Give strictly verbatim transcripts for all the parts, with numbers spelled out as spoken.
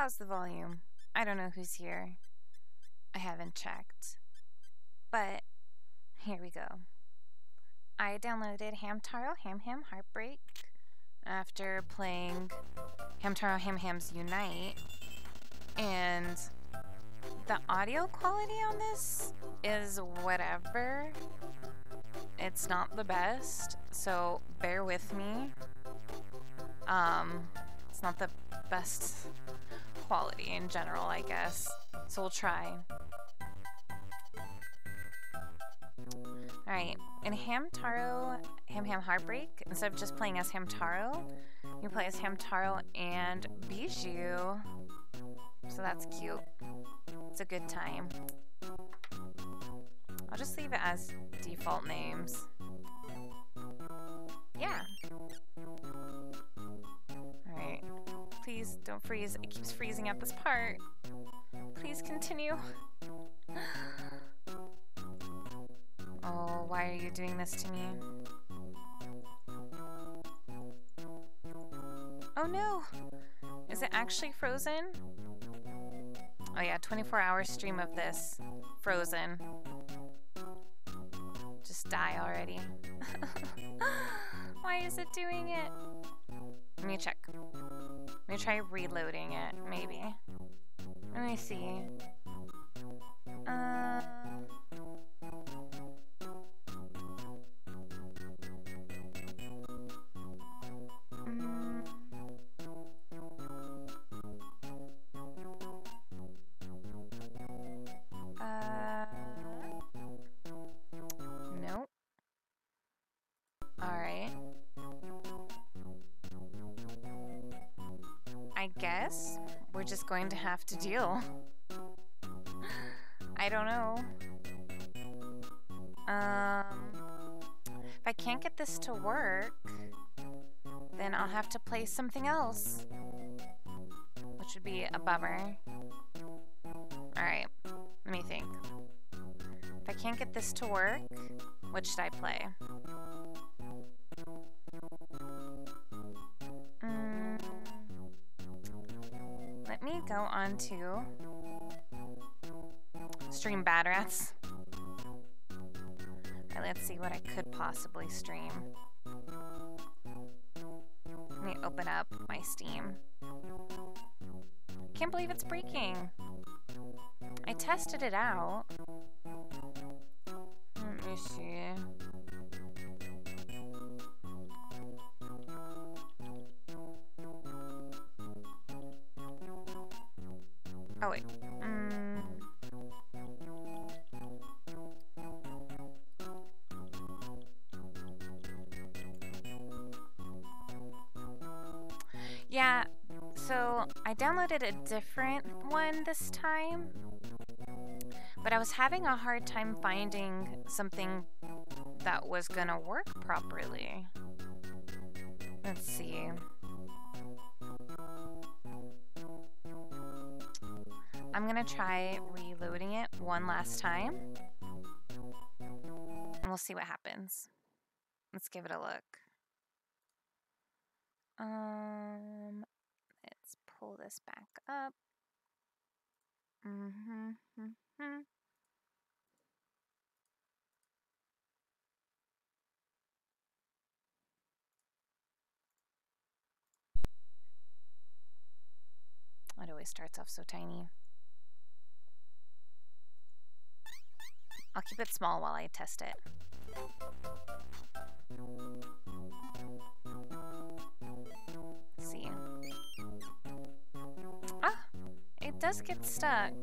How's the volume? I don't know who's here. I haven't checked. But here we go. I downloaded Hamtaro Ham Ham Heartbreak after playing Hamtaro Ham Hams Unite, and the audio quality on this is whatever. It's not the best, so bear with me. Um, it's not the best quality in general, I guess. So we'll try. Alright, in Hamtaro Ham Ham Heartbreak, instead of just playing as Hamtaro, you play as Hamtaro and Bijou. So that's cute. It's a good time. I'll just leave it as default names. Yeah. Alright. Please don't freeze. It keeps freezing at this part. Please continue. Oh, why are you doing this to me? Oh no! Is it actually frozen? Oh yeah, twenty-four hour stream of this. Frozen. Just die already. Why is it doing it? Let me check. Let me try reloading it, maybe. Let me see. Uh... Mm. Uh... Nope. Alright. I guess we're just going to have to deal. I don't know. Um, if I can't get this to work, then I'll have to play something else, which would be a bummer. Alright, let me think. If I can't get this to work, what should I play? Mm, let me go on to stream Bad Rats. Alright, let's see what I could possibly stream. Let me open up my Steam. Can't believe it's breaking. I tested it out. Let me see. Oh wait. Mm. Yeah, so I downloaded a different one this time, but I was having a hard time finding something that was gonna work properly. Let's see. I'm gonna try reloading it one last time, and we'll see what happens. Let's give it a look. Um, let's pull this back up. Mm-hmm, mm-hmm. It always starts off so tiny. I'll keep it small while I test it. Let's see. Ah! It does get stuck.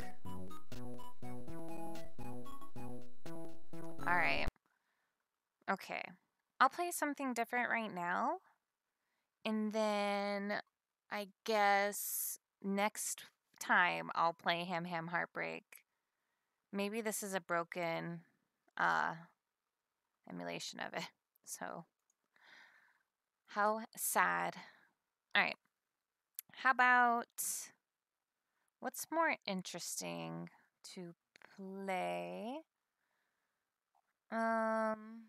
Alright. Okay. I'll play something different right now. And then I guess next time I'll play Ham Ham Heartbreak. Maybe this is a broken uh, emulation of it. So, how sad. Alright. How about... What's more interesting to play? Um...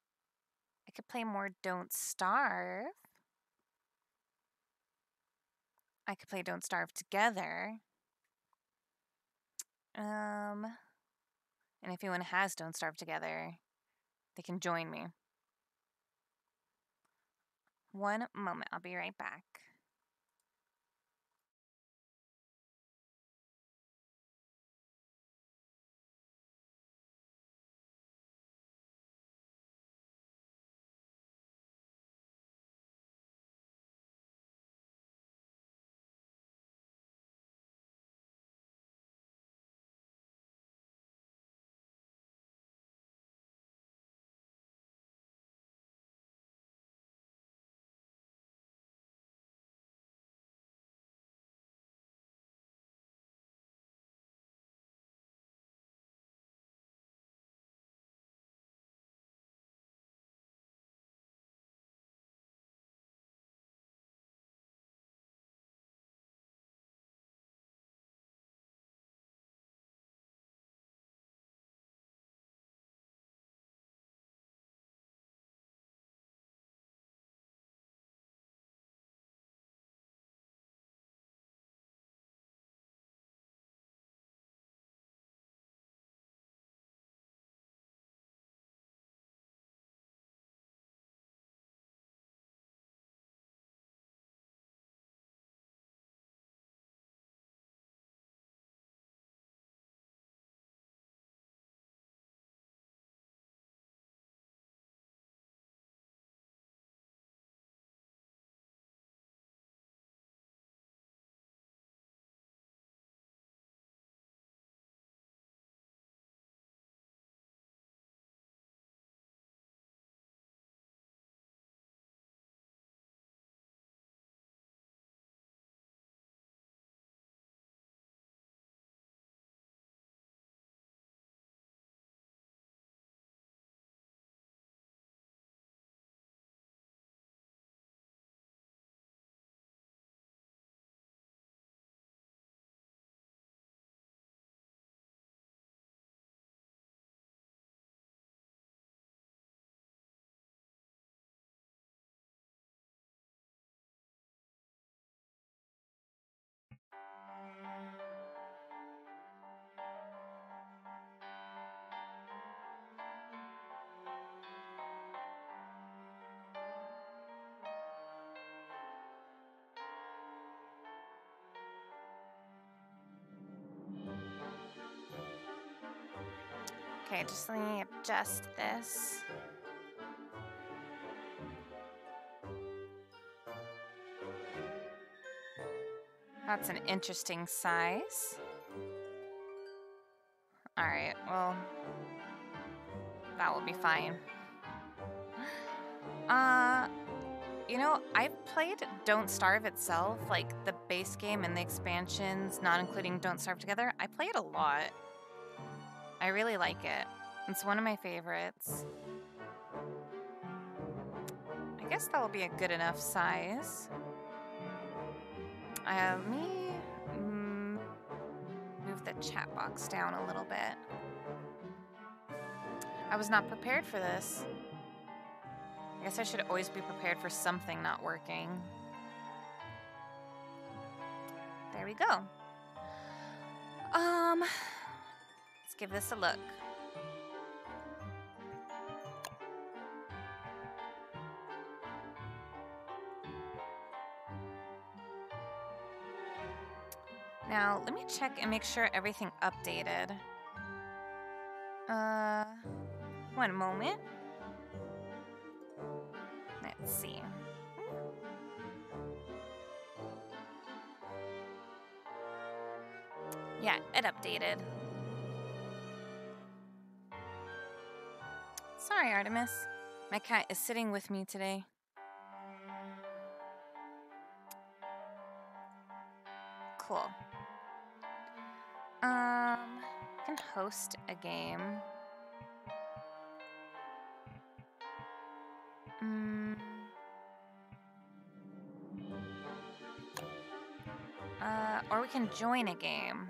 I could play more Don't Starve. I could play Don't Starve together. Um, and if anyone has Don't Starve together, they can join me. One moment, I'll be right back. Okay, just let me adjust this. That's an interesting size. Alright, well, that will be fine. Uh, you know, I've played Don't Starve itself, like the base game and the expansions, not including Don't Starve Together. I play it a lot. I really like it. It's one of my favorites. I guess that will be a good enough size. Uh, let me mm, move the chat box down a little bit. I was not prepared for this. I guess I should always be prepared for something not working. There we go. Um, let's give this a look. Now, let me check and make sure everything updated. Uh, one moment. Let's see. Yeah, it updated. Sorry, Artemis. My cat is sitting with me today. Cool. Um, I can host a game. Mm. Uh, or we can join a game.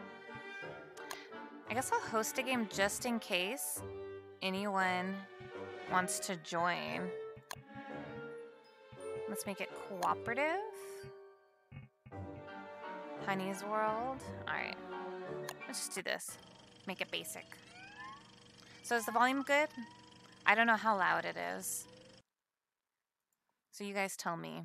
I guess I'll host a game just in case anyone wants to join. Let's make it cooperative. Honey's World. Alright. Let's just do this. Make it basic. So is the volume good? I don't know how loud it is. So you guys tell me.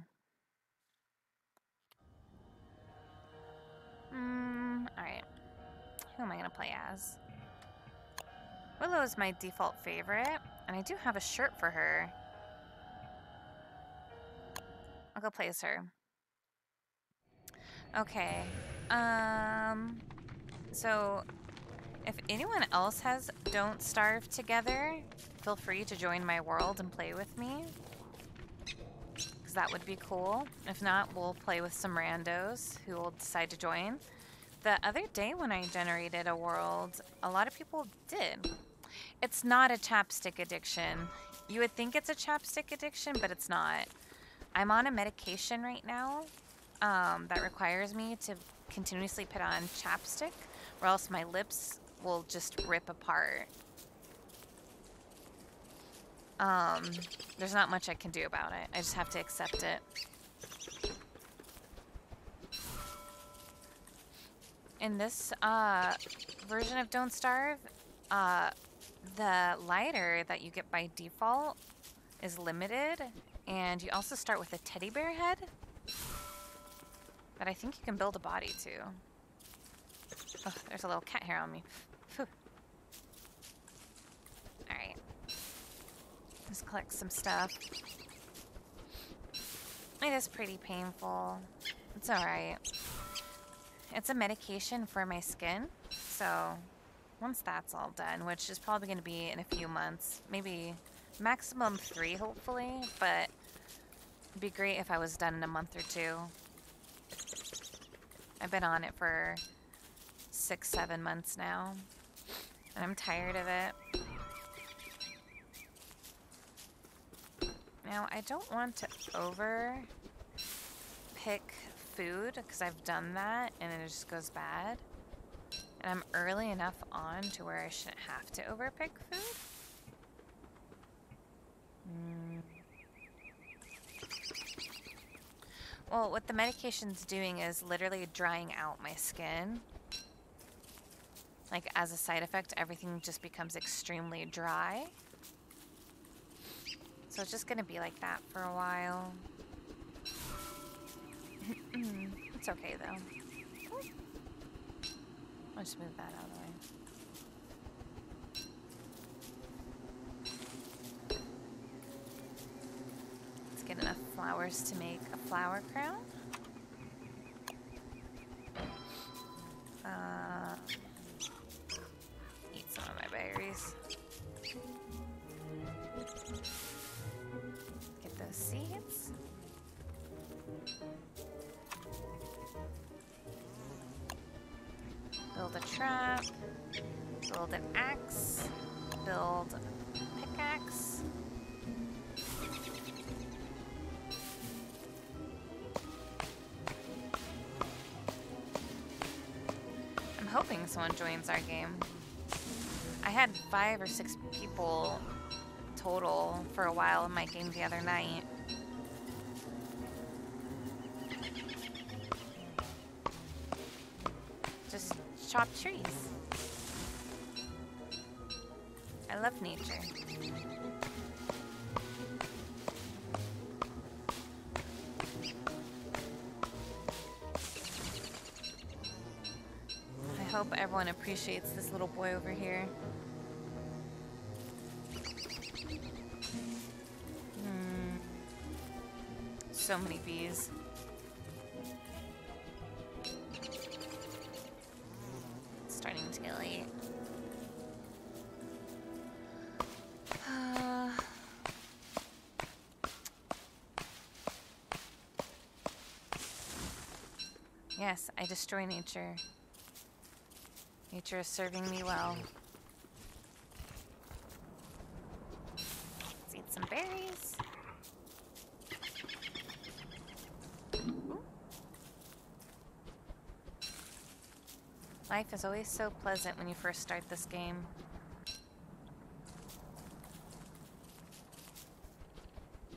Hmm, alright. Who am I gonna play as? Willow is my default favorite, and I do have a shirt for her. I'll go play as her. Okay. Um, so if anyone else has Don't Starve Together, feel free to join my world and play with me. Because that would be cool. If not, we'll play with some randos who will decide to join. The other day when I generated a world, a lot of people did. It's not a chapstick addiction. You would think it's a chapstick addiction, but it's not. I'm on a medication right now um, that requires me to continuously put on chapstick, or else my lips will just rip apart. Um, there's not much I can do about it. I just have to accept it. In this uh, version of Don't Starve, uh, the lighter that you get by default is limited, and you also start with a teddy bear head. But I think you can build a body too. Oh, there's a little cat hair on me. Phew. Alright. Let's collect some stuff. It is pretty painful. It's alright. It's a medication for my skin, so once that's all done, which is probably going to be in a few months, maybe maximum three, hopefully, but it'd be great if I was done in a month or two. I've been on it for six, seven months now, and I'm tired of it. Now, I don't want to over pick food, because I've done that, and it just goes bad. And I'm early enough on to where I shouldn't have to overpick food. Mm. Well, what the medication's doing is literally drying out my skin. Like, as a side effect, everything just becomes extremely dry. So it's just gonna be like that for a while. It's okay, though. I'll just move that out of the way. Let's get enough flowers to make a flower crown. Uh, eat some of my berries. Get those seeds. Build a trap. Build an axe. Build a pickaxe. I'm hoping someone joins our game. I had five or six people total for a while in my game the other night. Just chop trees. I love nature. I hope everyone appreciates this little boy over here. Hmm. So many bees. It's starting to get late. Uh, yes, I destroy nature. Nature is serving me well. Let's eat some berries. Ooh. Life is always so pleasant when you first start this game.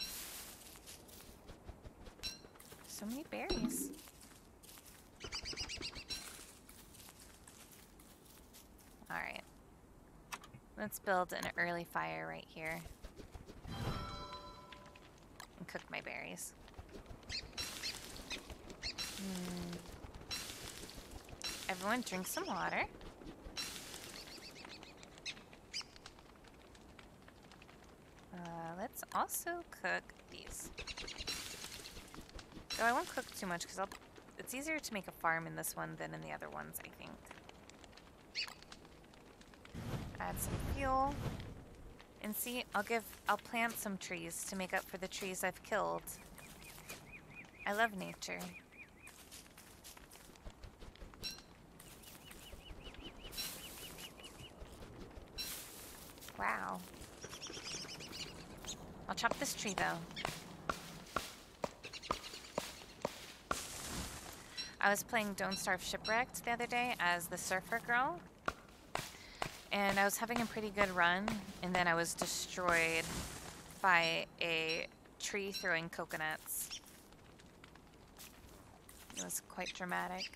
So many berries. Let's build an early fire right here. And cook my berries. Mm. Everyone drink some water. Uh, let's also cook these. Though I won't cook too much because I'll. It's easier to make a farm in this one than in the other ones, I think. Add some fuel. And see, I'll give. I'll plant some trees to make up for the trees I've killed. I love nature. Wow. I'll chop this tree though. I was playing Don't Starve Shipwrecked the other day as the surfer girl. And I was having a pretty good run, and then I was destroyed by a tree throwing coconuts. It was quite dramatic.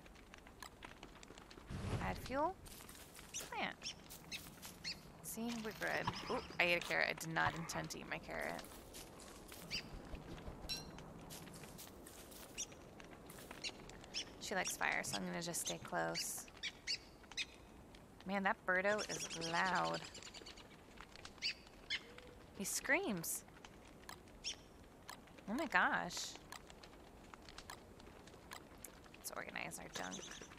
Add fuel. Plant. See, we're good. Ooh, I ate a carrot. I did not intend to eat my carrot. She likes fire, so I'm gonna just stay close. Man, that birdo is loud. He screams. Oh my gosh. Let's organize our junk.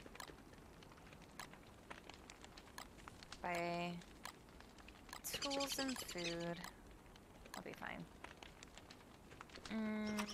By tools and food. I'll be fine. Mm.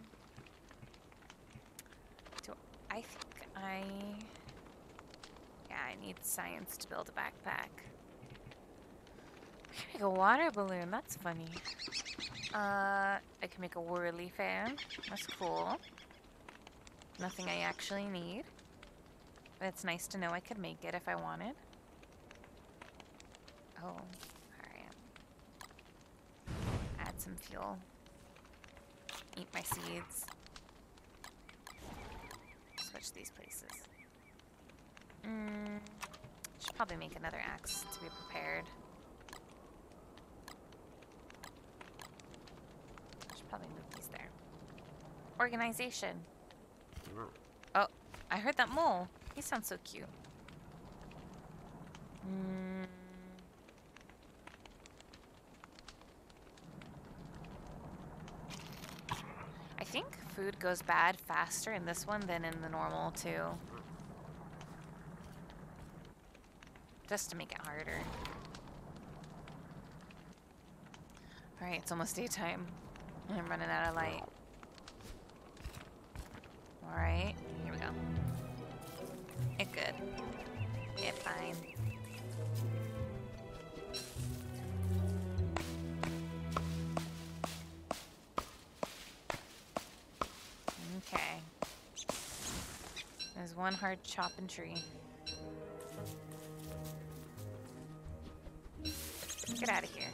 Do I think I... Yeah, I need science to build a backpack. I can make a water balloon. That's funny. Uh, I can make a whirly fan. That's cool. Nothing I actually need. But it's nice to know I could make it if I wanted. Oh, alright. Add some fuel. Eat my seeds. Switch these places. Mm, should probably make another axe to be prepared. Should probably move these there. Organization. Oh, I heard that mole. He sounds so cute. Mm. I think food goes bad faster in this one than in the normal too. Just to make it harder. Alright, it's almost daytime. I'm running out of light. Alright, here we go. It good. It fine. Okay. There's one hard chopping tree. Get out of here.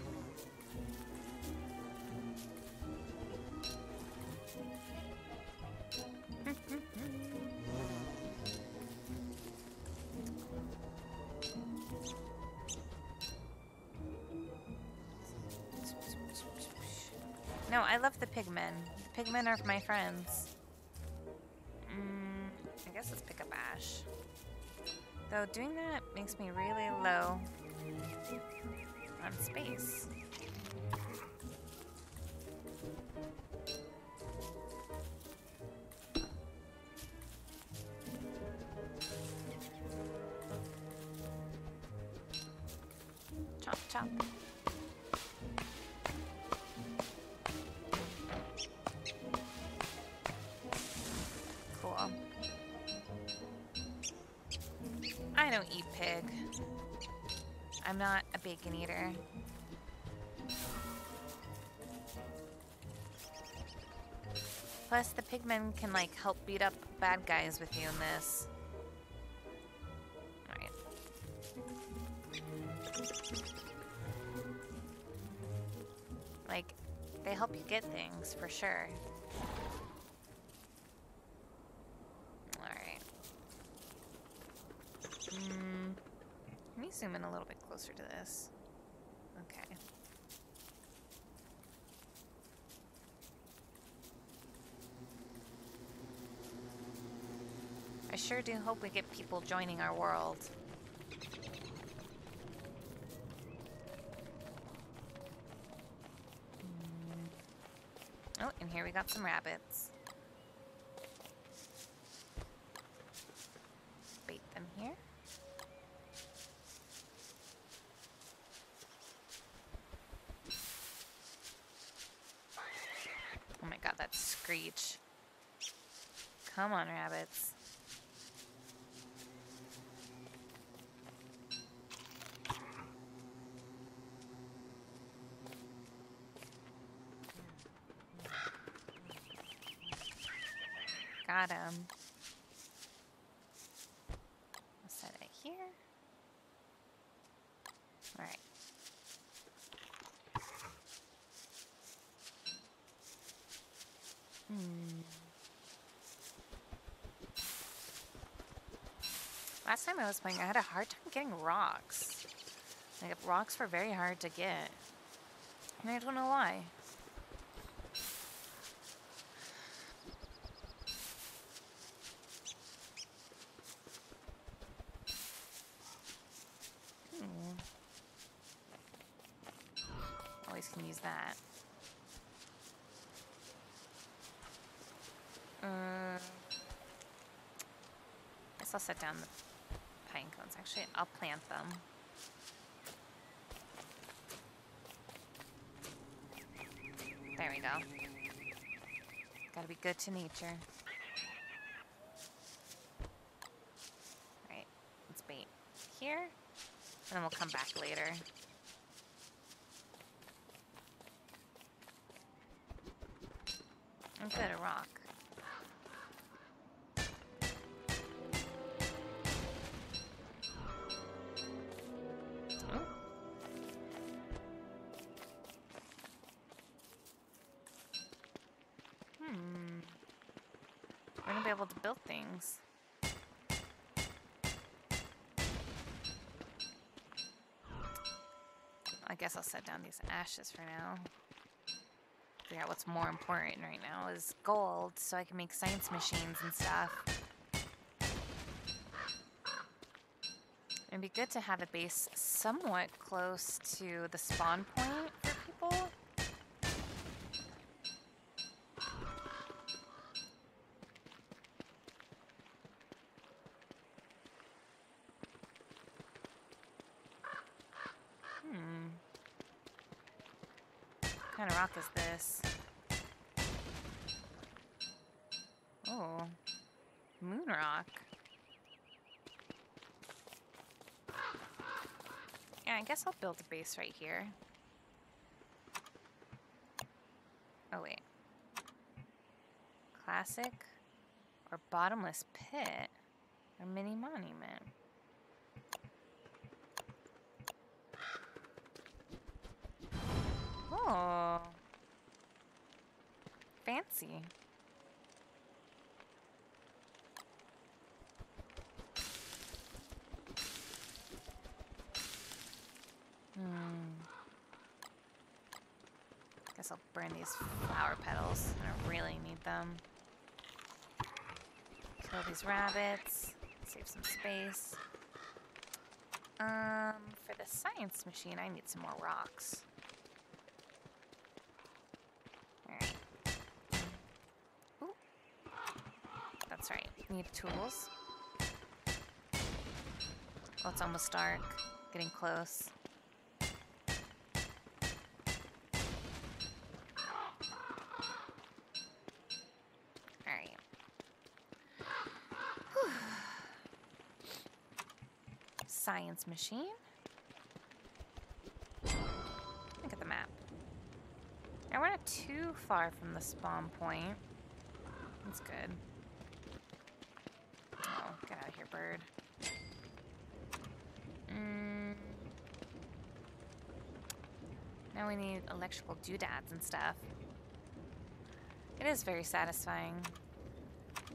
No, I love the pigmen. The pigmen are my friends. Mm, I guess let's pick up ash. Though doing that makes me really low on space. Chop, chop. Cool. I don't eat pig. I'm not a bacon eater. Plus, the pigmen can, like, help beat up bad guys with you in this. Alright. Like, they help you get things, for sure. Alright. Mm, let me zoom in a little bit closer to this. Okay. I sure do hope we get people joining our world. Oh, and here we got some rabbits. Bait them here. Oh my god, that screech. Come on, rabbits. Got him. I'll set it here. All right. Hmm. Last time I was playing, I had a hard time getting rocks. Like, rocks were very hard to get. And I don't know why. Hmm. Always can use that. Uh, guess I'll set down the pine cones. Actually, I'll plant them. There we go. Gotta be good to nature. Alright, let's bait here, and then we'll come back later. I'm good at rock. We're gonna be able to build things. I guess I'll set down these ashes for now. Figure out what's more important right now is gold, so I can make science machines and stuff. It'd be good to have a base somewhat close to the spawn point for people. Hmm. What kind of rock is this? Oh, moon rock. Yeah, I guess I'll build a base right here. Oh, wait. Classic or bottomless pit or mini monument. Oh. Fancy. Hmm. Guess I'll burn these flower petals. I don't really need them. Kill these rabbits. Save some space. Um, for the science machine, I need some more rocks. Alright. Ooh. That's right. Need tools. Oh, it's almost dark. Getting close. Alright. Science machine. Look at the map. Now we're not too far from the spawn point. That's good. Oh, get out of here, bird. Mm. Now we need electrical doodads and stuff. It is very satisfying.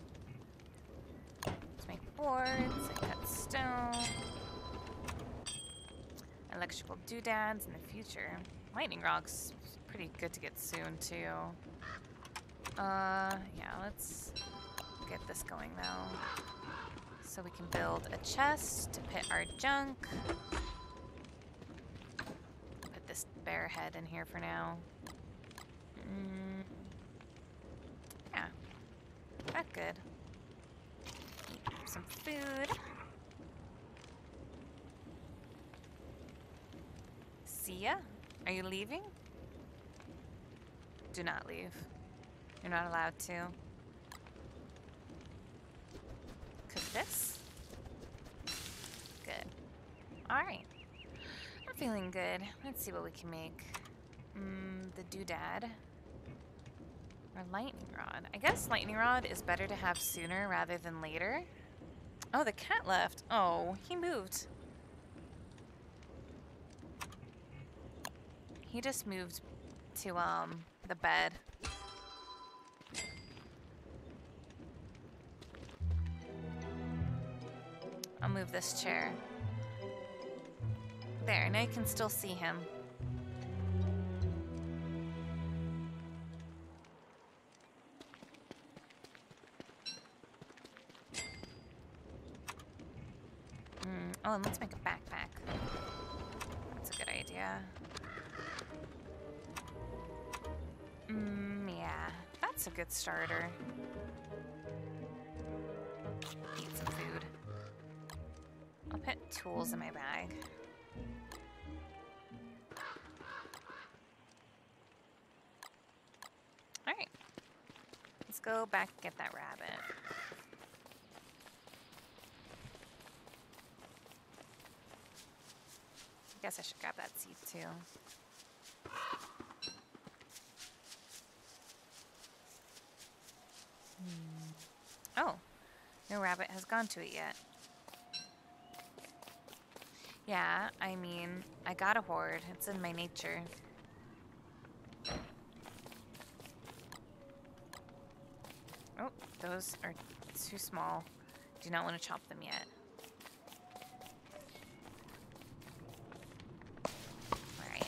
Let's make boards and cut stone. Electrical doodads in the future. Lightning rods, pretty good to get soon, too. Uh, yeah, let's get this going, though. So we can build a chest to put our junk. Put this bear head in here for now. Mm. Yeah, that's good. Eat some food. See ya? Are you leaving? Do not leave. You're not allowed to. Cook this. Good. Alright. I'm feeling good. Let's see what we can make. Mm, the doodad. Or lightning rod. I guess lightning rod is better to have sooner rather than later. Oh, the cat left. Oh, he moved. He just moved to um the bed. I'll move this chair. There, now you can still see him. Mm. Oh, and let's make a backpack. That's a good idea. Mm, yeah, that's a good starter. Eat some food. I'll put tools in my bag. Alright. Let's go back and get that rabbit. I guess I should grab that seed too. Hmm. Oh, no rabbit has gone to it yet. Yeah, I mean, I got a hoard. It's in my nature. Oh, those are too small. Do not want to chop them yet. Alright.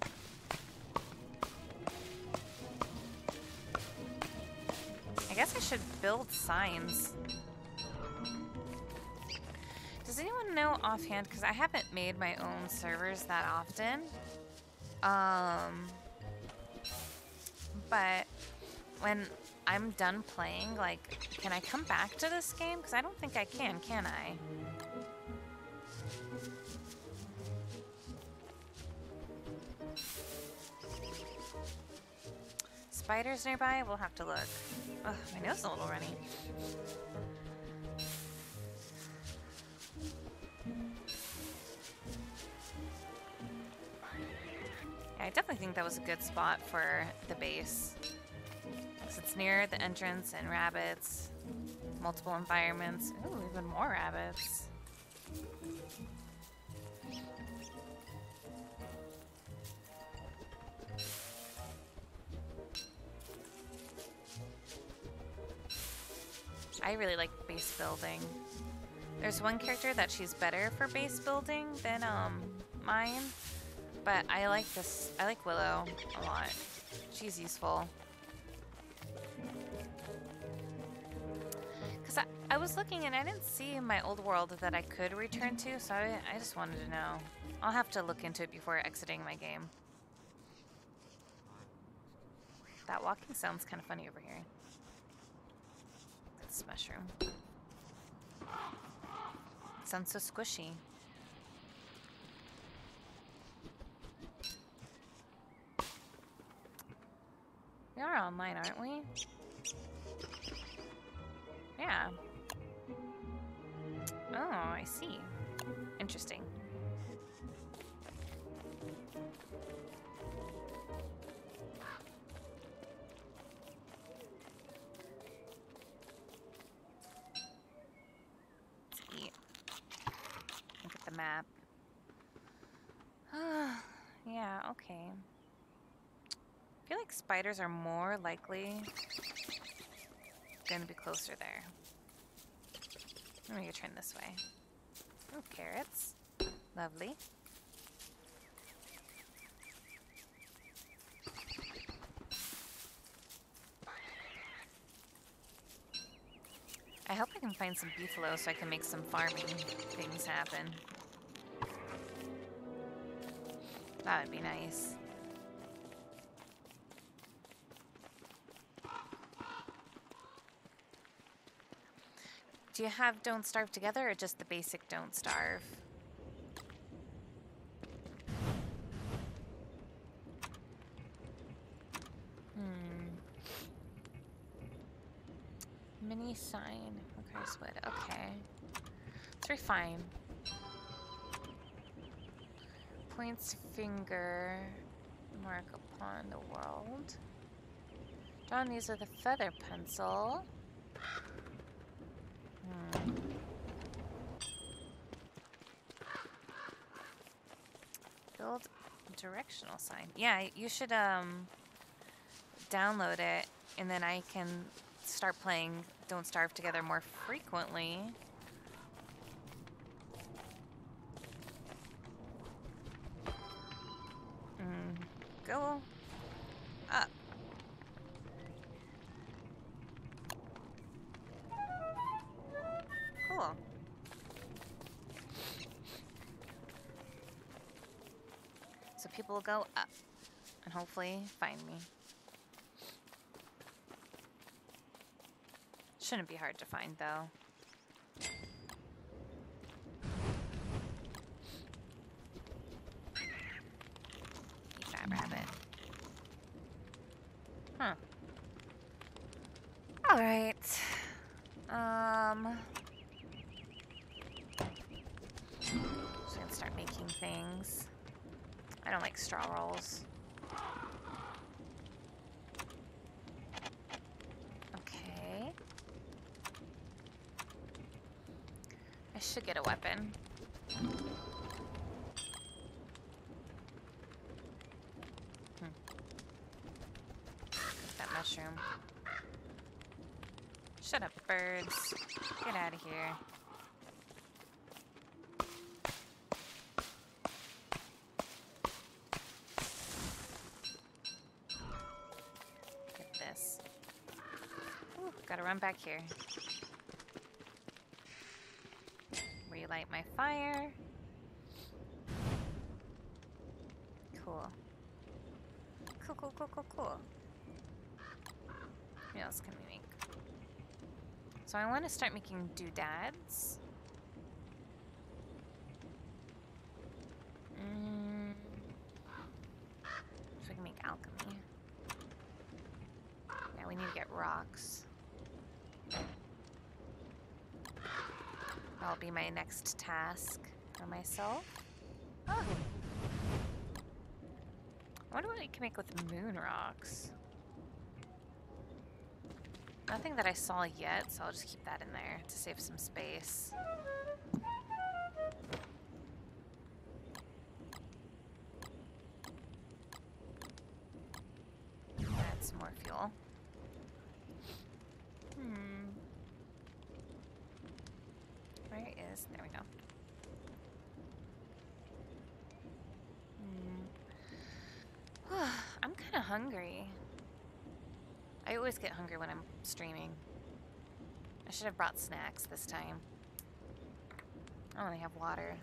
I guess I should build signs. Does anyone know offhand, because I haven't made my own servers that often, um, but when I'm done playing, like, can I come back to this game? Because I don't think I can, can I? Spiders nearby? We'll have to look. Ugh, my nose is a little runny. I definitely think that was a good spot for the base. Because it's near the entrance and rabbits. Multiple environments. Ooh, even more rabbits. I really like base building. There's one character that she's better for base building than um mine. But I like this, I like Willow a lot. She's useful. Because I, I was looking and I didn't see my old world that I could return to, so I, I just wanted to know. I'll have to look into it before exiting my game. That walking sounds kind of funny over here. That's mushroom. It sounds so squishy. We are online, aren't we? Yeah. Oh, I see. Interesting. Let's eat. Look at the map. Yeah, okay. I feel like spiders are more likely going to be closer there. I'm going to turn this way. Oh, carrots. Lovely. hope I can find some beefalo so I can make some farming things happen. That would be nice. Do you have Don't Starve Together or just the basic Don't Starve? Hmm. Mini sign. Okay, wood. Okay. Let's refine. Points finger. Mark upon the world. Drawn these with a feather pencil. Hmm. Build directional sign. Yeah, you should um download it, and then I can start playing Don't Starve Together more frequently. Mm. Go up. Cool. So people will go up and hopefully find me. Shouldn't be hard to find, though. Eat that rabbit. Huh. All right. Um. Just gonna start making things. I don't like straw rolls. Okay. I should get a weapon. Hmm. That mushroom. Shut up, birds. Get out of here. Get this. Ooh, gotta run back here. Relight my fire. Cool. Cool, cool, cool, cool, cool. What else can we make? So I want to start making doodads. Mm. So we can make alchemy. Yeah, we need to get rocks. That'll be my next task for myself. Oh. I wonder what we can make with moon rocks. Nothing that I saw yet, so I'll just keep that in there to save some space. Add some more fuel. Hmm. Where is... There we go. Hmm. I'm kind of hungry. I always get hungry when I'm streaming. I should have brought snacks this time. I only have water.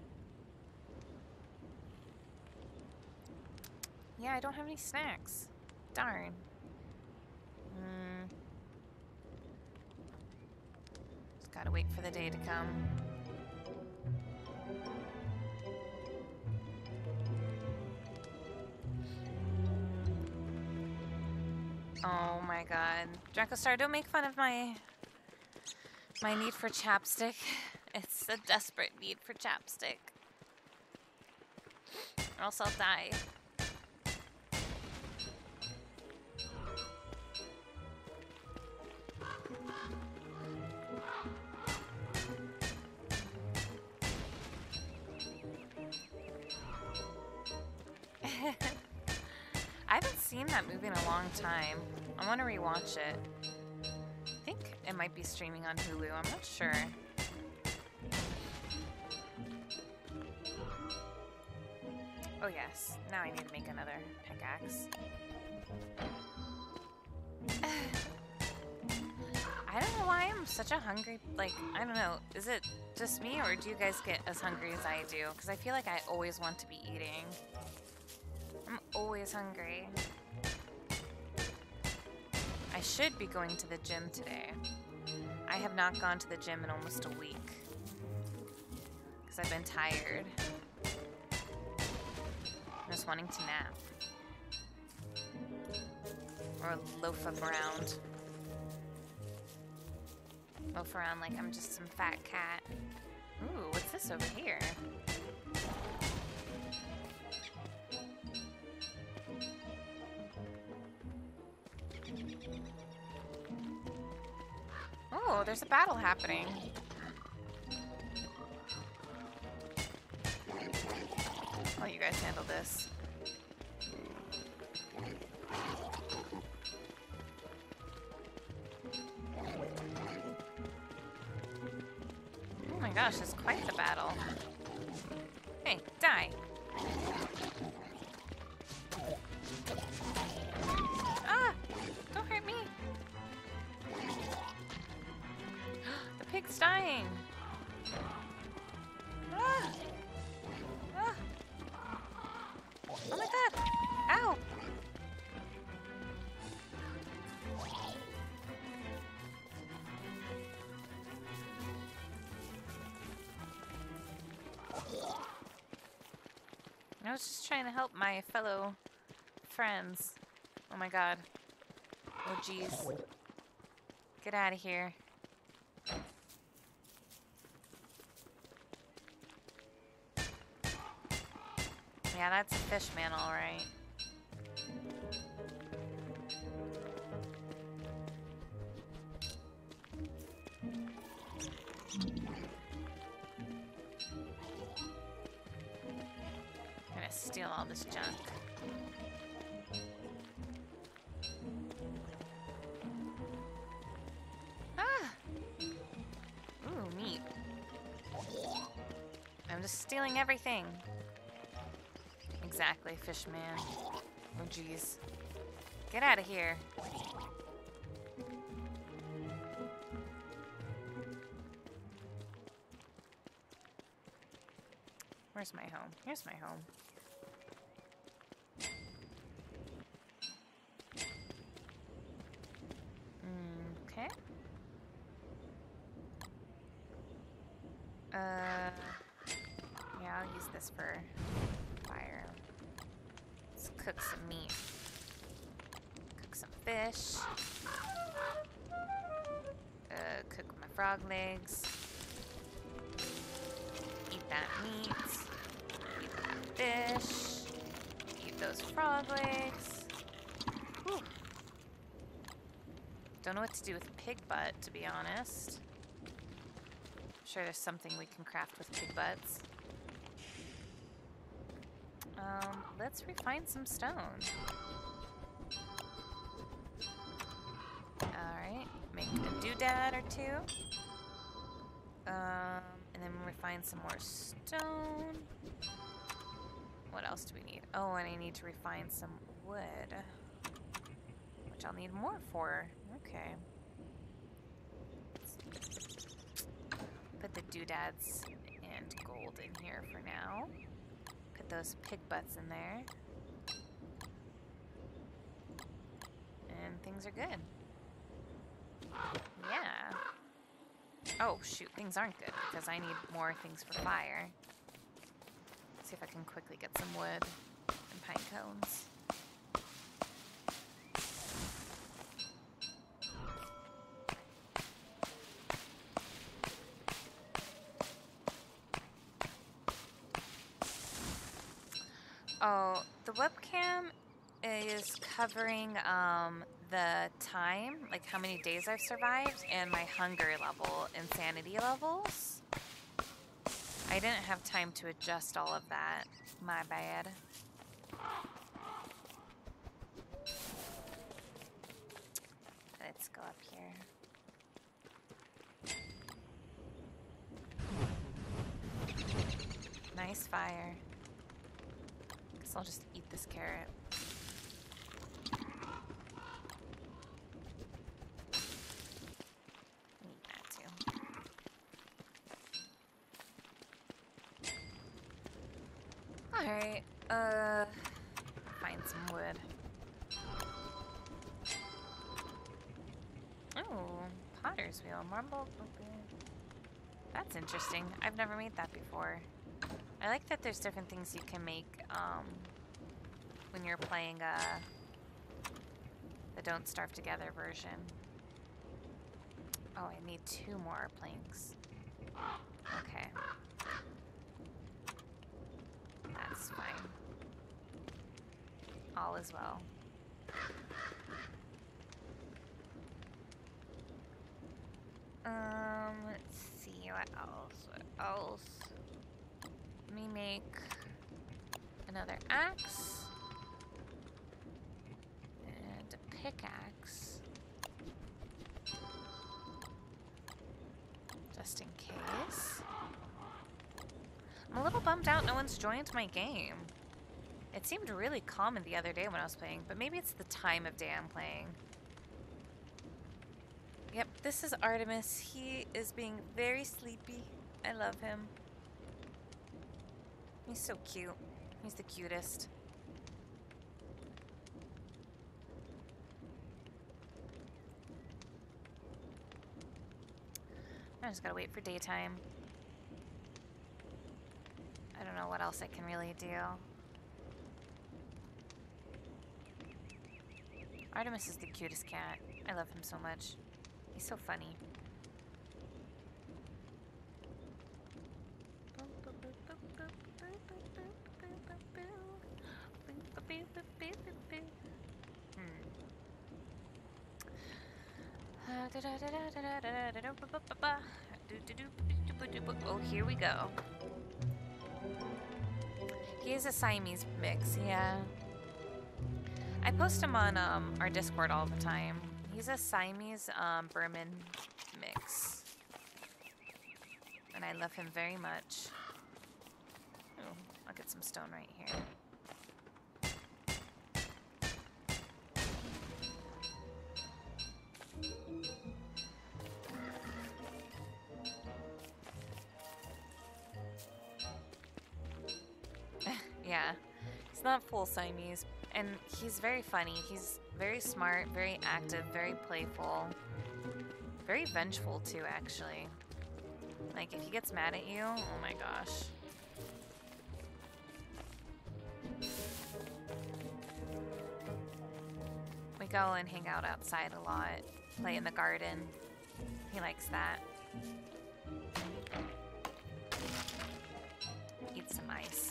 Yeah, I don't have any snacks. Darn. Hmm. Just gotta wait for the day to come. Oh my god. Drakostar, don't make fun of my my need for chapstick. It's a desperate need for chapstick. Or else I'll die. I haven't seen that movie in a long time. I want to rewatch it. I think it might be streaming on Hulu. I'm not sure. Oh yes, now I need to make another pickaxe. I I don't know why I'm such a hungry, like, I don't know, is it just me or do you guys get as hungry as I do? Because I feel like I always want to be eating. I'm always hungry. I should be going to the gym today. I have not gone to the gym in almost a week. Because I've been tired. I'm just wanting to nap. Or loaf around. Loaf around like I'm just some fat cat. Ooh, what's this over here? Oh, there's a battle happening. Oh, you guys handle this. Oh my gosh, it's quite the battle. Hey, die. Ah! Don't hurt me. The pig's dying. Ah! Ah! Oh my god! Ow! I was just trying to help my fellow friends. Oh my god. Oh jeez. Get out of here. Yeah, that's a fish man, all right. I'm gonna steal all this junk. Ah! Ooh, meat. I'm just stealing everything. Exactly, fish man. Oh jeez. Get out of here. Where's my home? Here's my home. Mm, okay. Uh, yeah, I'll use this for fire. Let's cook some meat. Cook some fish. Uh, cook my frog legs. Eat that meat. Eat that fish. Eat those frog legs. Whew. Don't know what to do with pig butt, to be honest. I'm sure there's something we can craft with pig butts. Um, let's refine some stone. Alright, make a doodad or two. Um, and then refine some more stone. What else do we need? Oh, and I need to refine some wood. Which I'll need more for. Okay. Put the doodads and gold in here for now. Put those pig butts in there. And things are good. Yeah. Oh, shoot. Things aren't good because I need more things for fire. Let's see if I can quickly get some wood and pine cones. Oh, the webcam is covering um, the time, like how many days I've survived, and my hunger level and sanity levels. I didn't have time to adjust all of that. My bad. Let's go up here. Nice fire. Guess I'll just eat this carrot. Uh, find some wood. Oh, potter's wheel, marble. That's interesting. I've never made that before. I like that there's different things you can make um, when you're playing uh, the Don't Starve Together version. Oh, I need two more planks. Okay. That's fine. All is well. Um, let's see, what else? What else? Let me make another axe. And a pickaxe. Just in case. I'm a little bummed out no one's joined my game. It seemed really common the other day when I was playing, but maybe it's the time of day I'm playing. Yep, this is Artemis. He is being very sleepy. I love him. He's so cute. He's the cutest. I just gotta wait for daytime. I don't know what else I can really do. Artemis is the cutest cat. I love him so much. He's so funny. Oh, here we go. He is a Siamese mix, yeah. I post him on um, our Discord all the time. He's a Siamese um, Burman mix. And I love him very much. Ooh, I'll get some stone right here. Yeah, he's not full Siamese, and he's very funny. He's very smart, very active, very playful, very vengeful too, actually. Like, if he gets mad at you, oh my gosh. We go and hang out outside a lot, play in the garden. He likes that. Eat some ice.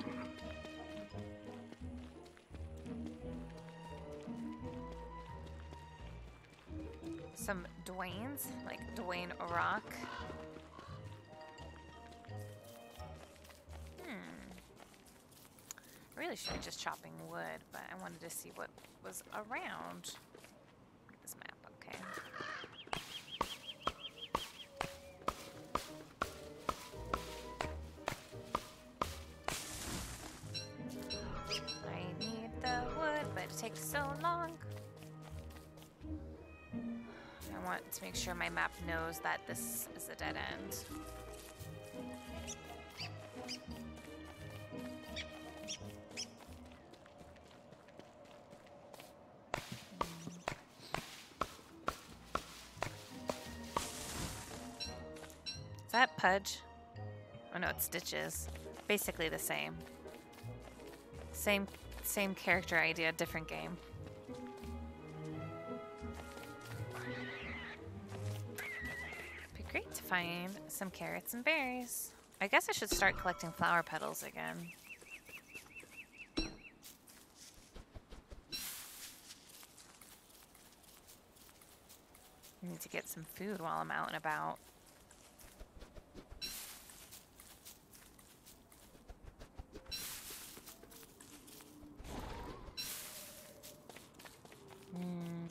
Some Dwayne's, like Dwayne Rock. Hmm. I really should be just chopping wood, but I wanted to see what was around. Look at this map, okay. I need the wood, but it takes so long. I want to make sure my map knows that this is a dead end. Is that Pudge? Oh no, it's Stitches. Basically the same. Same, same character idea, different game. Great to find some carrots and berries. I guess I should start collecting flower petals again. I need to get some food while I'm out and about. Mm.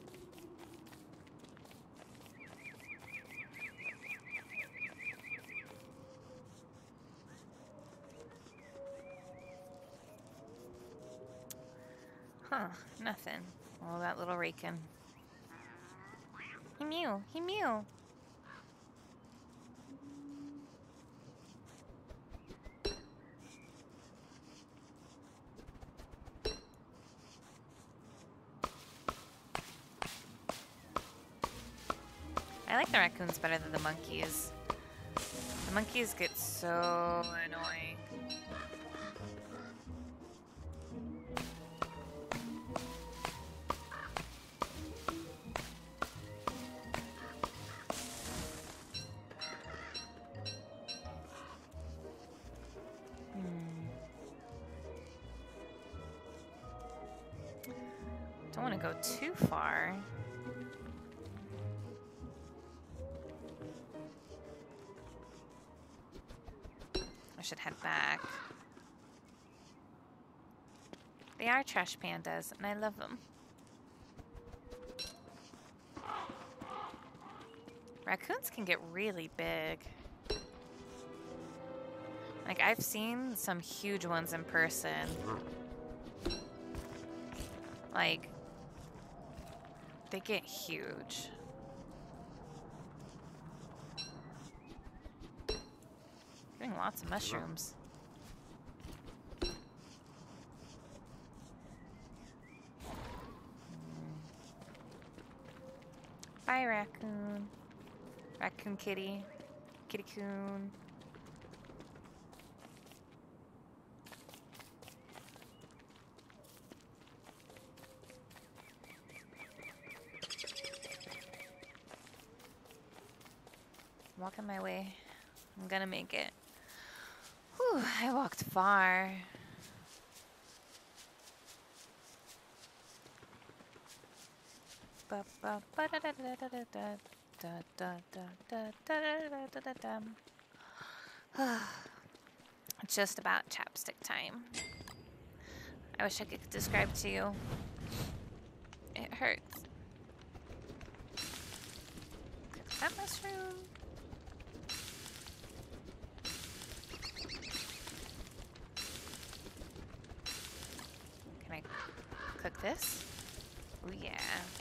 Huh, nothing. Oh, that little rakin. He mew, he mew. I like the raccoons better than the monkeys. The monkeys get so annoying. Don't want to go too far. I should head back. They are trash pandas, and I love them. Raccoons can get really big. Like, I've seen some huge ones in person. Like, they get huge. Getting lots of mushrooms. Bye, raccoon. Raccoon kitty. Kitty coon. Walking my way. I'm gonna make it. Whew, I walked far. Just about chapstick time. I wish I could describe to you. It hurts. Cook that mushroom. Can I cook this? Oh yeah.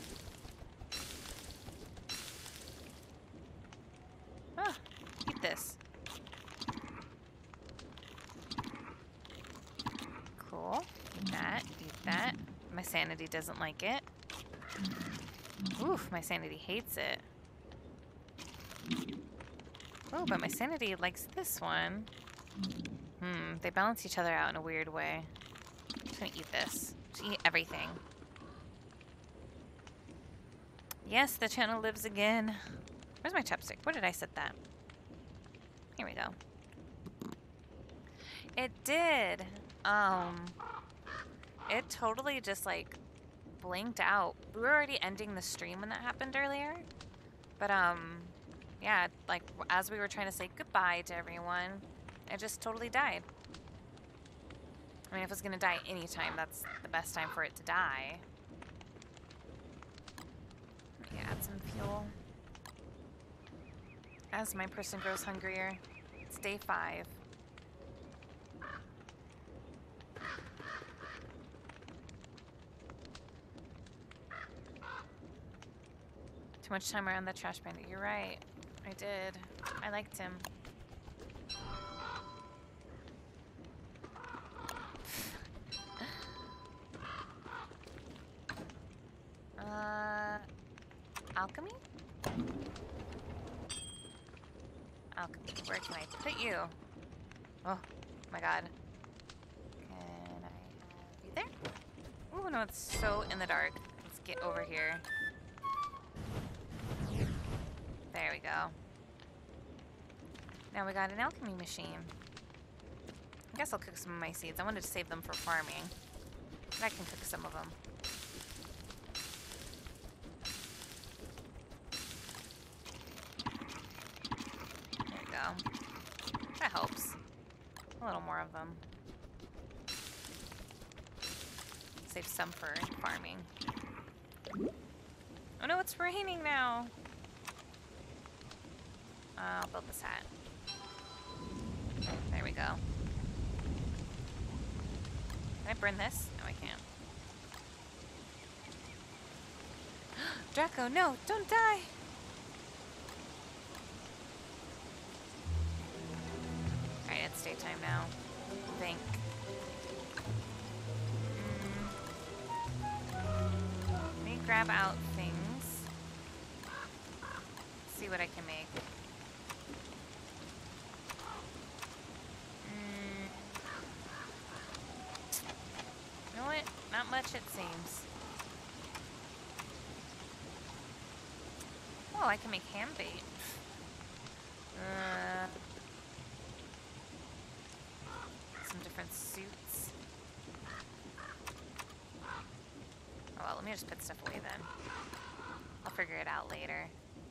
Ah, eat this. Cool. Eat that. Eat that. My sanity doesn't like it. Oof, my sanity hates it. Oh, but my sanity likes this one. Hmm, they balance each other out in a weird way. I'm just gonna eat this. Just eat everything. Yes, the channel lives again. Where's my chapstick? Where did I set that? Here we go. It did. Um, it totally just like blinked out. We were already ending the stream when that happened earlier. But um, yeah, like as we were trying to say goodbye to everyone, it just totally died. I mean, if it's gonna die anytime, that's the best time for it to die. Let me add some fuel. As my person grows hungrier, it's day five. Too much time around the trash bandit. You're right. I did. I liked him. uh, alchemy? Alchemy. Where can I put you? Oh my god. Can I have you there? Oh no, it's so in the dark. Let's get over here. There we go. Now we got an alchemy machine. I guess I'll cook some of my seeds. I wanted to save them for farming. But I can cook some of them. There we go. That helps. A little more of them. Save some for farming. Oh no, it's raining now. Uh, I'll build this hat. There we go. Can I burn this? No, I can't. Draco, no! Don't die! Alright, it's daytime now. I think. Mm. Let me grab out things. See what I can make. Mm. You know what? Not much, it seems. Oh, I can make ham bait. Uh, some different suits. Oh well, let me just put stuff away then. I'll figure it out later.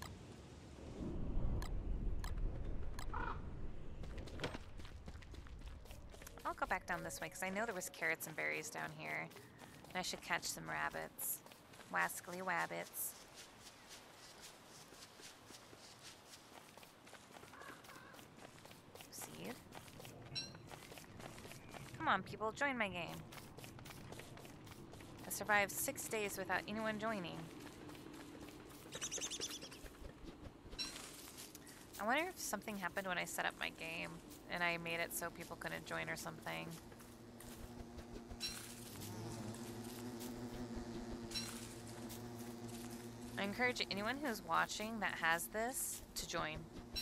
I'll go back down this way because I know there was carrots and berries down here. And I should catch some rabbits. Wascally wabbits. Seed. Come on, people, join my game. I survived six days without anyone joining. I wonder if something happened when I set up my game and I made it so people couldn't join or something. I encourage anyone who's watching that has this to join.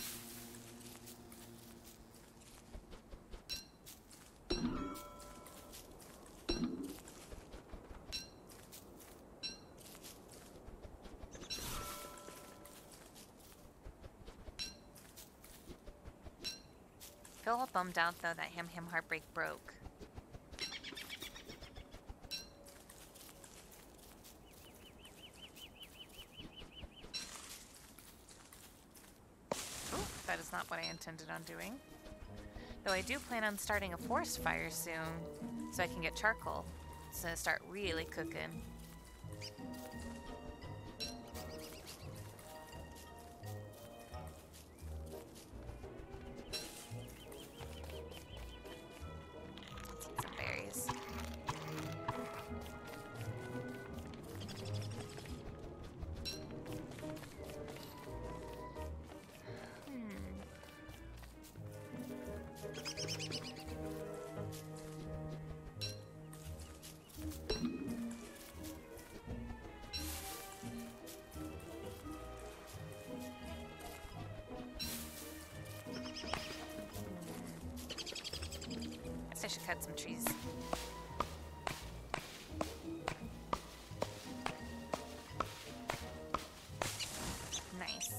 I feel all bummed out though that Ham Ham Heartbreak broke. Ooh, that is not what I intended on doing. Though I do plan on starting a forest fire soon, so I can get charcoal. It's gonna start really cooking. I should cut some trees. Nice.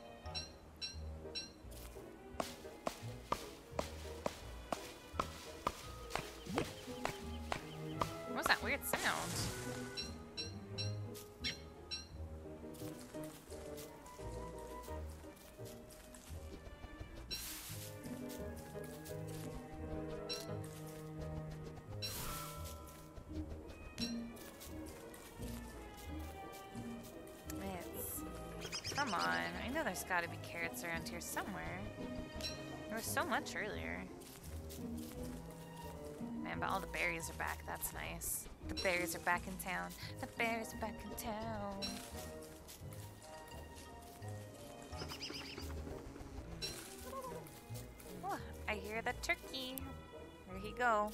What was that weird sound? Come on, I know there's gotta be carrots around here somewhere. There was so much earlier. Man, but all the berries are back, that's nice. The berries are back in town. The berries are back in town. Oh, I hear the turkey. There he go.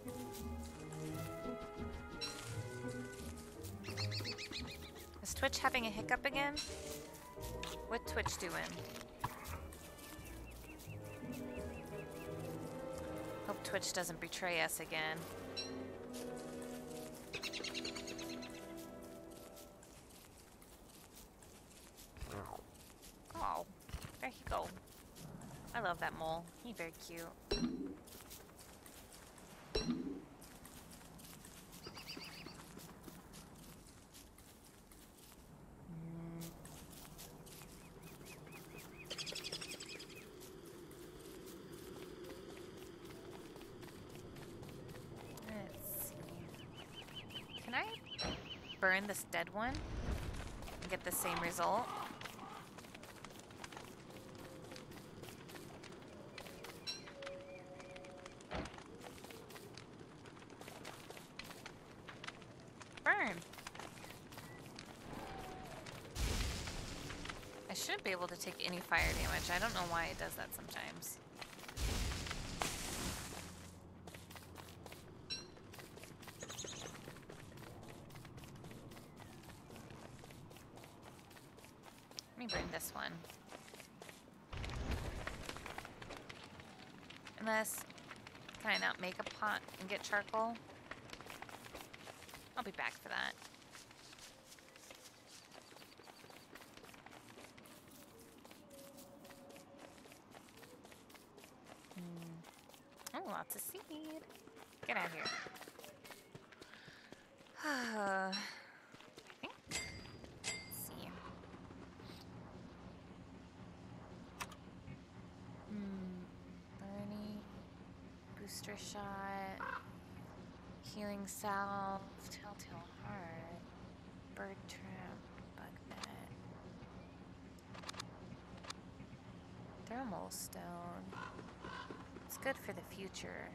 Is Twitch having a hiccup again? What Twitch doing? Hope Twitch doesn't betray us again. Oh, there you go. I love that mole. He's very cute. Burn this dead one and get the same result. Burn. I shouldn't be able to take any fire damage. I don't know why it does that sometimes. Burn this one. Unless, can I not make a pot and get charcoal? I'll be back for that. Hmm. Oh, lots of seed. Get out of here. I think. Let's see. Hmm. Bernie. Booster shot. Healing salve. Telltale heart. Bird trap. Bug net. Thermal stone. It's good for the future.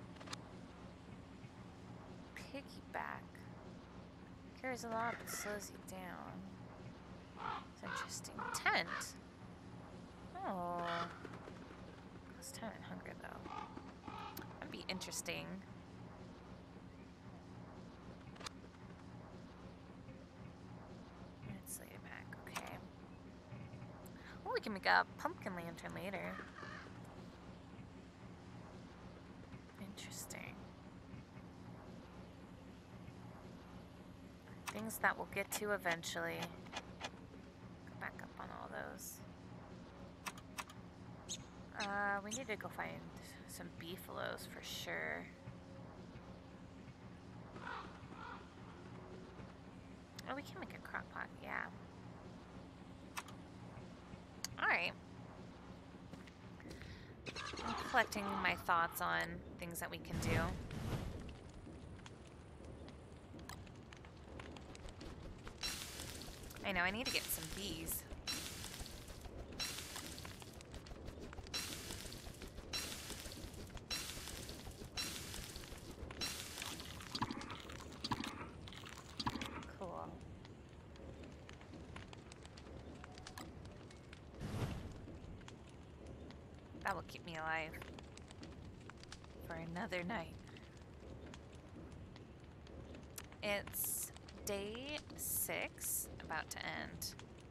Piggyback. Carries a lot but slows you down. It's interesting. Tent. Oh. Costs time and hunger though. That'd be interesting. Insulated pack, okay. Oh, we can make a pumpkin lantern later. Interesting. Things that we'll get to eventually. Go back up on all those. Uh, we need to go find some beefaloes for sure. Oh, we can make a crock pot, yeah. Alright. I'm collecting my thoughts on things that we can do. I know, I need to get some bees. Cool. That will keep me alive for another night. It's day six, about to end.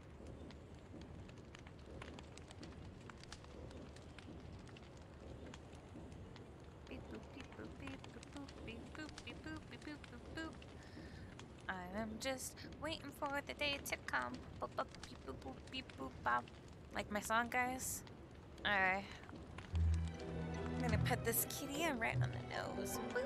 Beep boop beep boop beep boop boop beep boop beep boop beep boop boop boop. I'm just waiting for the day to come. Boop boop beep boop boop beep boop bop. Like my song, guys? Alright. I'm gonna put this kitty in right on the nose. Boop.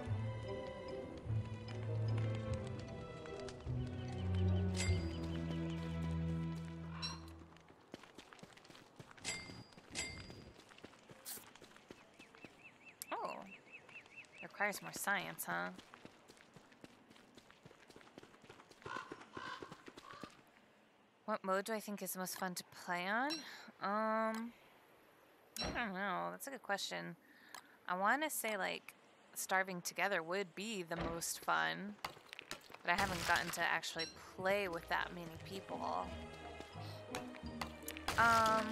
Oh. Requires more science, huh? What mode do I think is the most fun to play on? Um, I don't know. That's a good question. I want to say, like, Starving Together would be the most fun, but I haven't gotten to actually play with that many people. Um,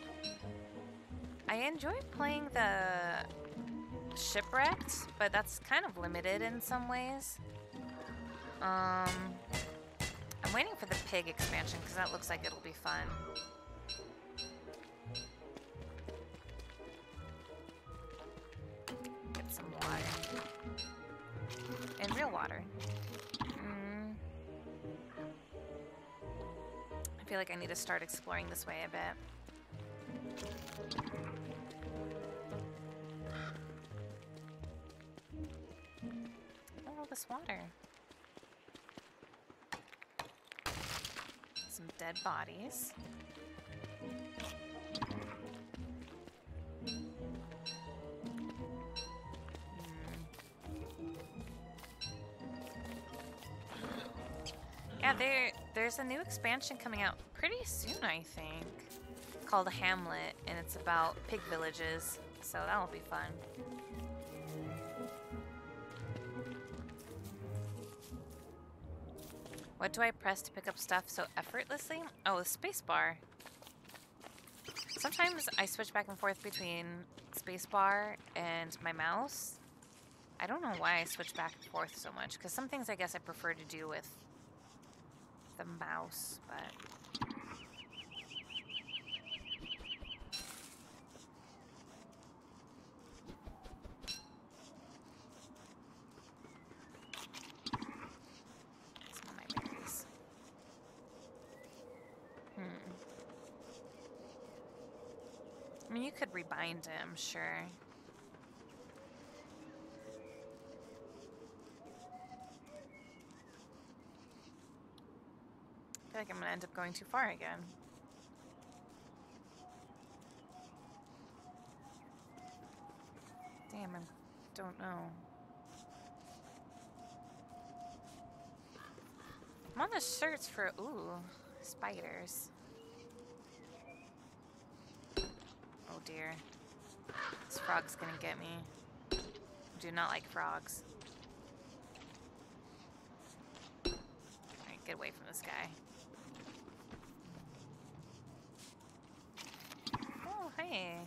I enjoy playing the Shipwrecked, but that's kind of limited in some ways. Um, I'm waiting for the pig expansion because that looks like it'll be fun. Get some water. And real water. Mm. I feel like I need to start exploring this way a bit. Oh, this water. Some dead bodies. Yeah, there, there's a new expansion coming out pretty soon, I think, called Hamlet, and it's about pig villages, so that'll be fun. What do I press to pick up stuff so effortlessly? Oh, the spacebar. Sometimes I switch back and forth between spacebar and my mouse. I don't know why I switch back and forth so much, because some things I guess I prefer to do with the mouse, but... I mean, you could rebind him, sure. I feel like I'm gonna end up going too far again. Damn, I don't know. I'm on the search for, ooh, spiders. Oh dear. This frog's gonna get me. I do not like frogs. Alright, get away from this guy. Oh, hey.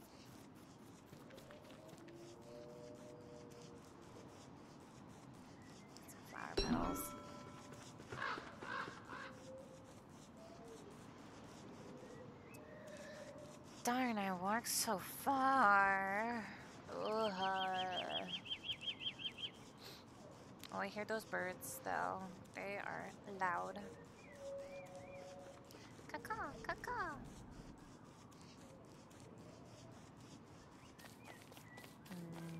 Some flower petals. Darn, I walked so far. Ugh. Oh, I hear those birds, though. They are loud. Caw-caw, caw-caw. Hmm.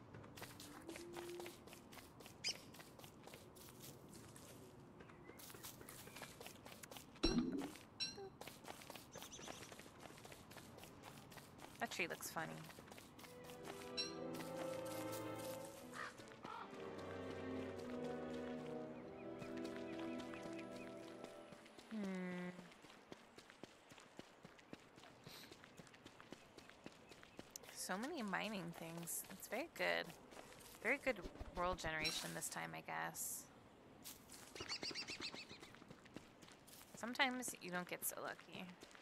That tree looks funny. Hmm. So many mining things. It's very good. Very good world generation this time, I guess. Sometimes you don't get so lucky.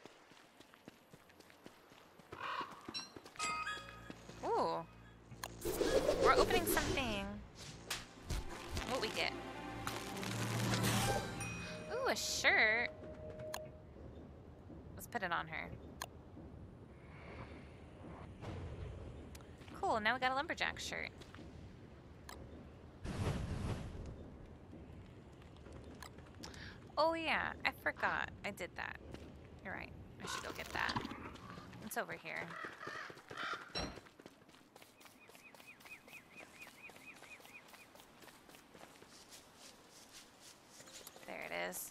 Ooh. We're opening something. What we get? Ooh, a shirt. Let's put it on her. Cool, now we got a lumberjack shirt. Oh yeah, I forgot. I did that. You're right. I should go get that. It's over here. There it is.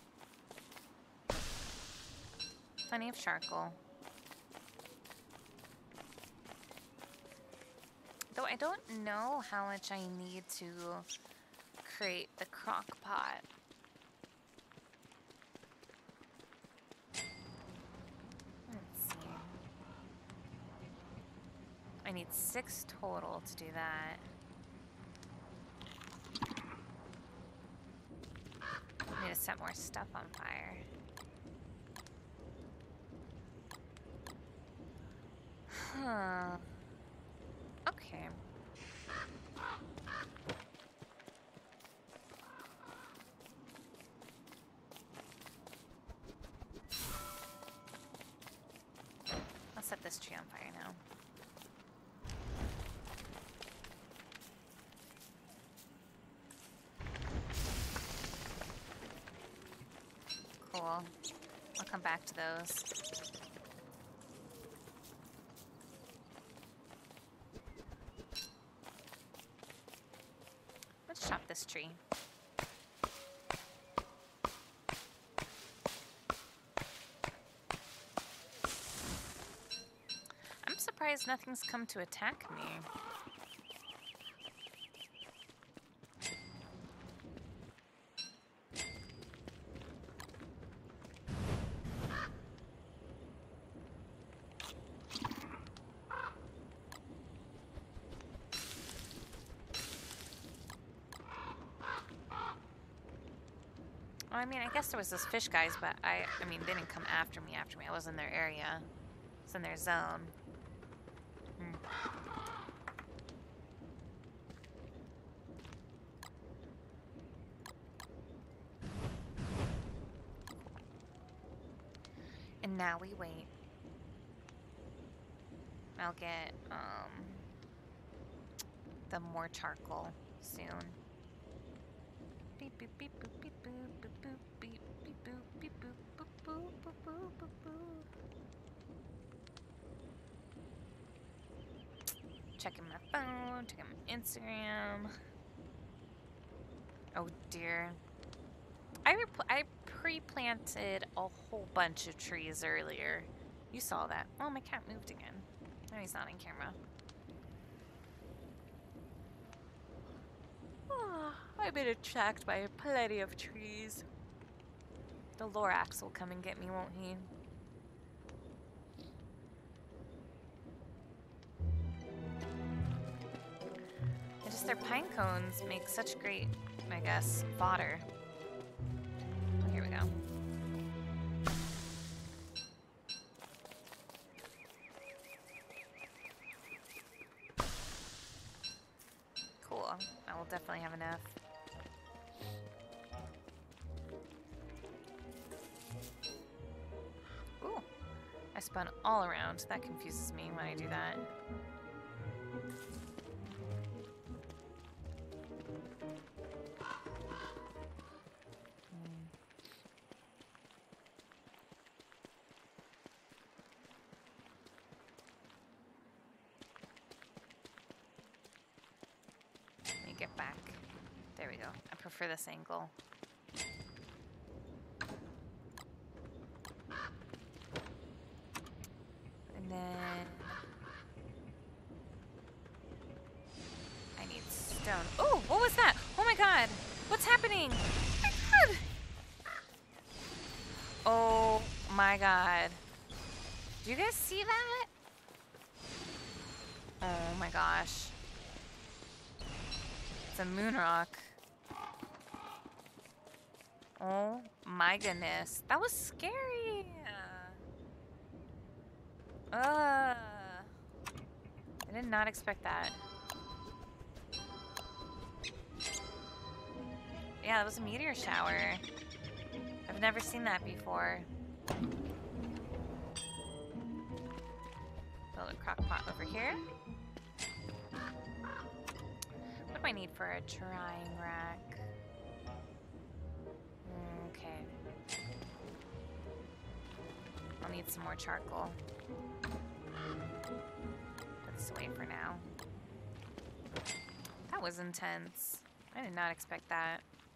Plenty of charcoal. Though I don't know how much I need to create the crock pot. Let's see. I need six total to do that. I need to set more stuff on fire. Huh. Okay. I'll set this tree on fire now. Cool. I'll come back to those. Let's chop this tree. I'm surprised nothing's come to attack me. Well, I mean, I guess there was those fish guys, but I, I mean, they didn't come after me after me. I was in their area. I was in their zone. Hmm. And now we wait. I'll get, um, the more charcoal soon. Beep, beep, beep, boop, beep, boop, boop, boop, beep, beep, boop, beep, boop, boop, boop, boop, boop, boop, boop. checking my phone, checking my Instagram. Oh dear. I, I pre-planted a whole bunch of trees earlier. You saw that. Oh, my cat moved again. No, he's not on camera. Oh, I've been attracted by plenty of trees. The Lorax will come and get me, won't he? And just their pine cones make such great, I guess, fodder. Oh, here we go. Cool. I will definitely have enough. Ooh. I spun all around. That confuses me when I do that. Hmm. Let me get back. There we go. I prefer this angle. And then I need stone. Oh, what was that? Oh my god! What's happening? Oh my god! Oh my god. Do you guys see that? Oh my gosh. It's a moon rock. Oh my goodness. That was scary. Uh, I did not expect that. Yeah, that was a meteor shower. I've never seen that before. Build a crock pot over here. What do I need for a drying rack? Okay. I'll need some more charcoal. Put this away for now. That was intense. I did not expect that.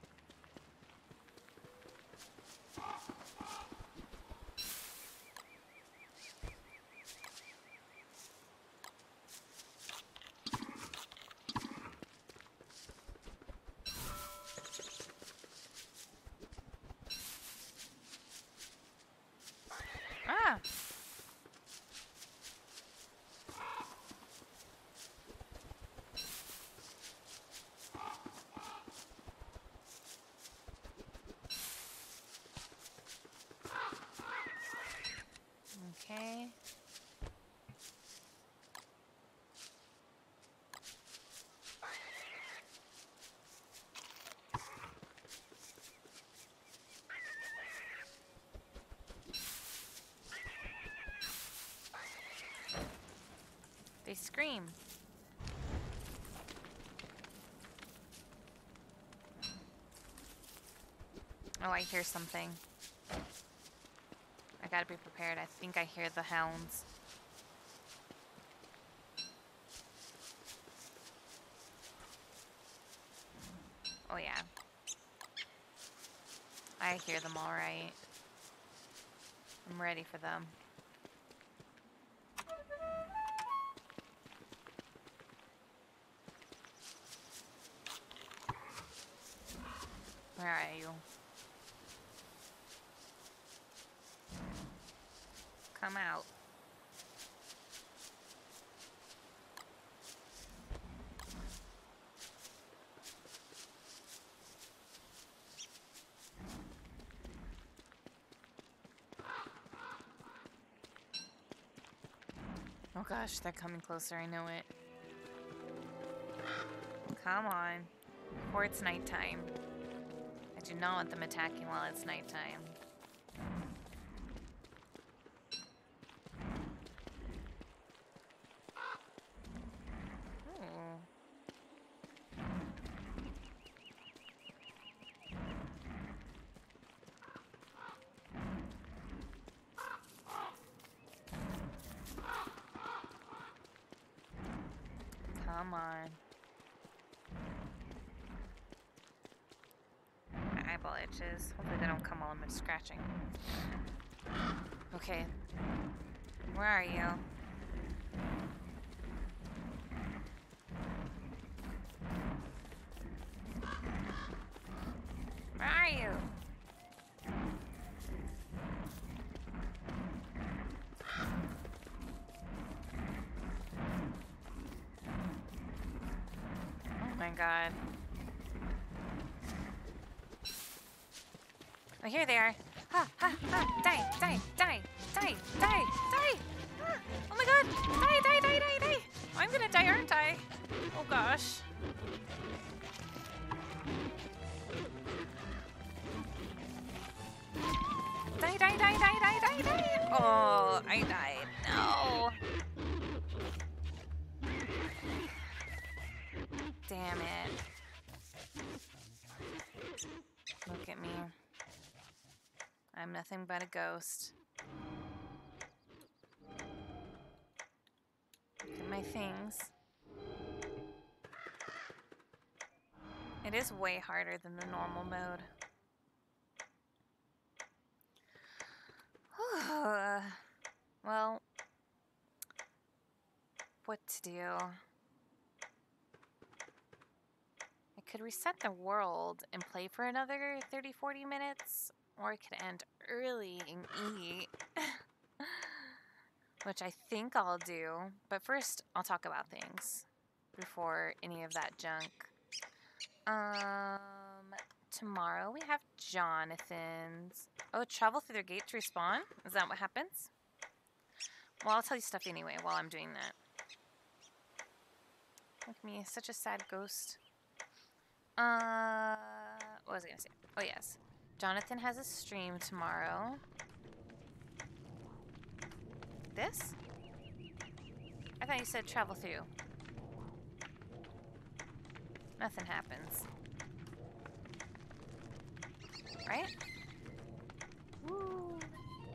Ah! Okay. They scream. Oh, I hear something. I gotta be prepared. I think I hear the hounds. Oh yeah. I hear them all right. I'm ready for them. Where are you? Come out. Oh gosh, they're coming closer, I know it. Come on. Before it's nighttime. I do not want them attacking while it's nighttime. Ooh. Come on. My eyeball itches. Hopefully they don't come while I'm scratching. Okay. Where are you? Where are you? Oh my god. Oh, here they are. Ha, ha, ha. Die, die, die, die, die, die. Ah, oh my god. Die, die, die, die, die. I'm gonna die, aren't I? Oh gosh. Die, die, die, die, die, die, die. Oh, I died. No. Damn it. Look at me. I'm nothing but a ghost. Look at my things. It is way harder than the normal mode. Well, what to do? I could reset the world and play for another thirty, forty minutes, or I could end early and eat, which I think I'll do. But first, I'll talk about things before any of that junk. Um, tomorrow we have Jonathan's. Oh, travel through their gate to respawn? Is that what happens? Well, I'll tell you stuff anyway while I'm doing that. Look at me, such a sad ghost. Uh, what was I gonna say? Oh, yes. Jonathan has a stream tomorrow. This? I thought you said travel through. Nothing happens. Right? Woo.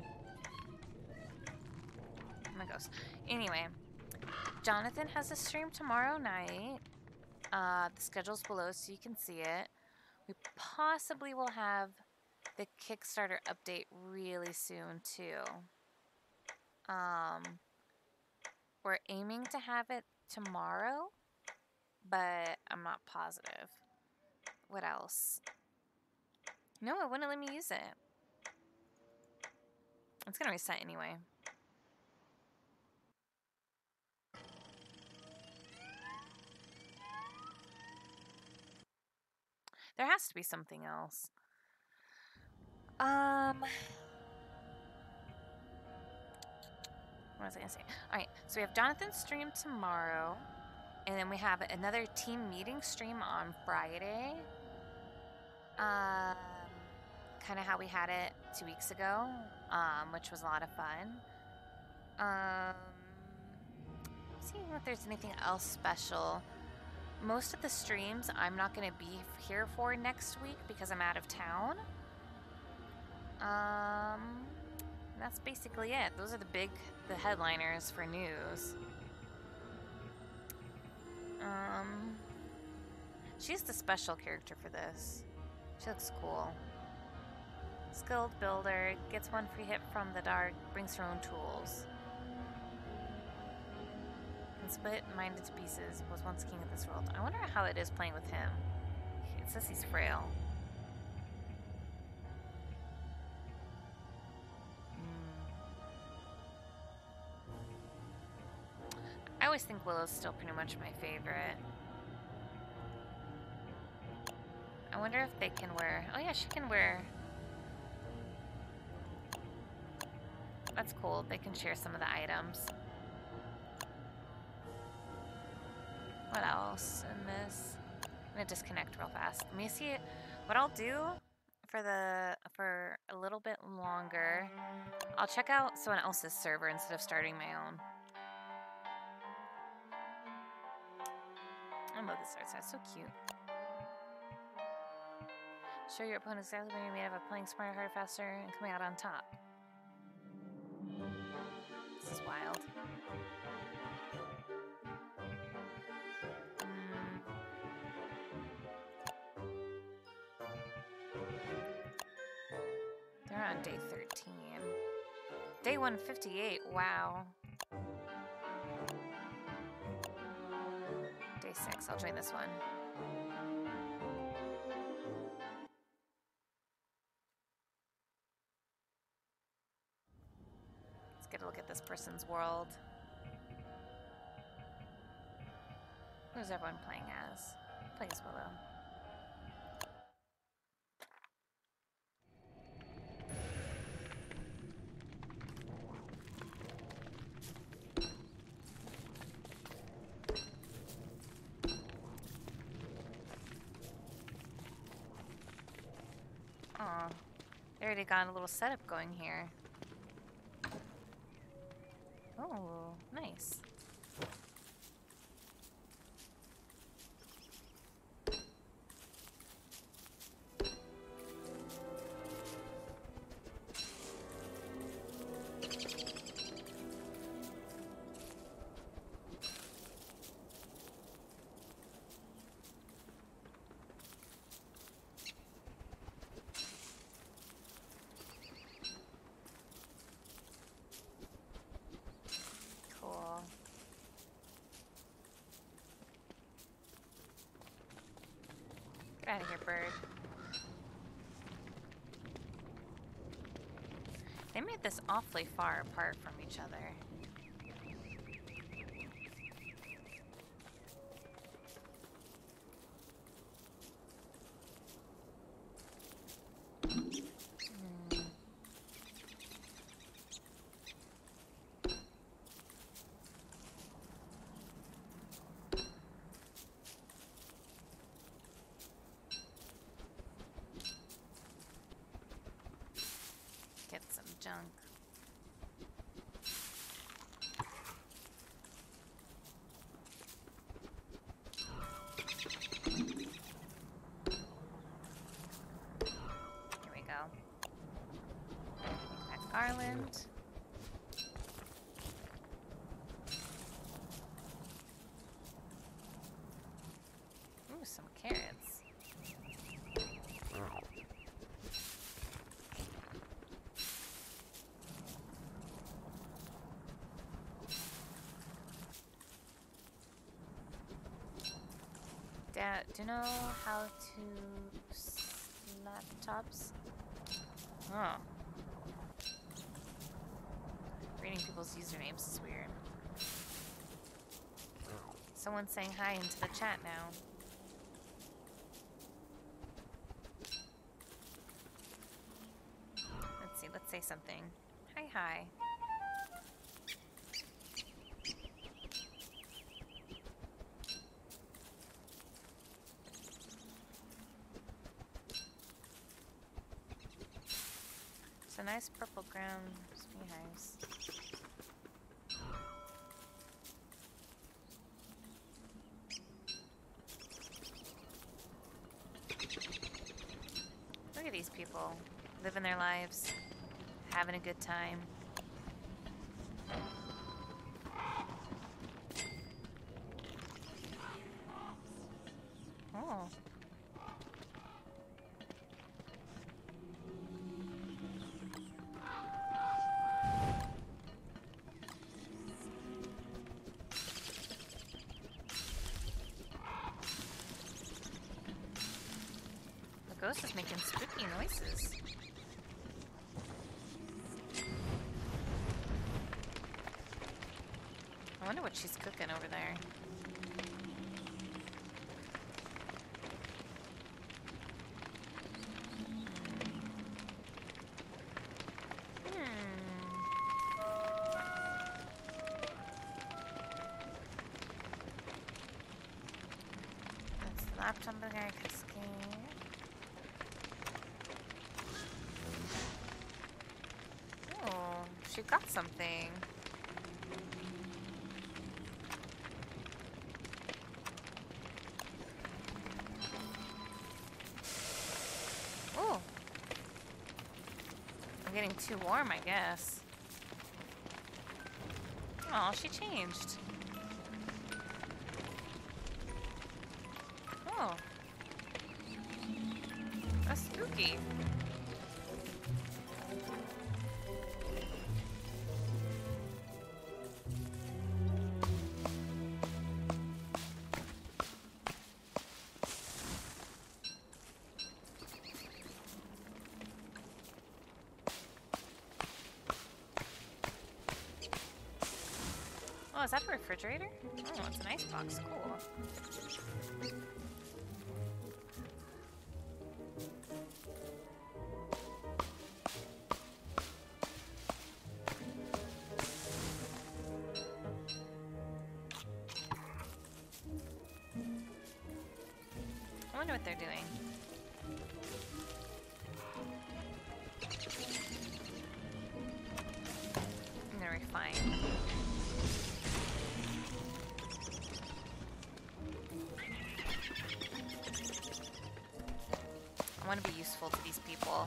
Oh my gosh. Anyway, Jonathan has a stream tomorrow night. Uh, the schedule's below so you can see it. We possibly will have the Kickstarter update really soon too. Um, we're aiming to have it tomorrow, but I'm not positive. What else? No, it wouldn't let me use it. It's gonna reset anyway. There has to be something else. Um, what was I gonna say? All right, so we have Jonathan's stream tomorrow, and then we have another team meeting stream on Friday. Um, kind of how we had it two weeks ago, um, which was a lot of fun. Um, seeing if there's anything else special. Most of the streams I'm not going to be here for next week because I'm out of town. Um, that's basically it. Those are the big, the headliners for news. Um, she's the special character for this. She looks cool. Skilled builder, gets one free hit from the dark, brings her own tools. And split mind into pieces, was once king of this world. I wonder how it is playing with him. It says he's frail. I always think Willow's still pretty much my favorite. I wonder if they can wear... Oh yeah, she can wear... That's cool. They can share some of the items. What else in this? I'm gonna disconnect real fast. Let me see it. What I'll do for the for a little bit longer, I'll check out someone else's server instead of starting my own. I love this art. That's so cute. Show your opponent exactly when you're made of a playing smarter, harder, faster, and coming out on top. This is wild. day thirteen. Day one fifty-eight, wow. Day six, I'll join this one. Let's get a look at this person's world. Who's everyone playing as? Plays Willow. Aw, they already got a little setup going here. Oh, nice. Get out of here, bird. They made this awfully far apart from each other. Junk. Here we go. That garland. Ooh, some carrots. Dad, do you know how to laptops? Oh. Reading people's usernames is weird. Someone's saying hi into the chat now. Let's see, let's say something. Hi, hi. It's a nice purple ground beehives. Look at these people living their lives, having a good time. Oh. The ghost is making spooky noises. I wonder what she's cooking over there. Laptop I could scan. Oh, she got something. Oh, I'm getting too warm, I guess. Oh, she changed. Oh, that's spooky. Oh, is that a refrigerator? Oh, it's an icebox. Cool. I wonder what they're doing. I'm gonna refine. I want to be useful to these people.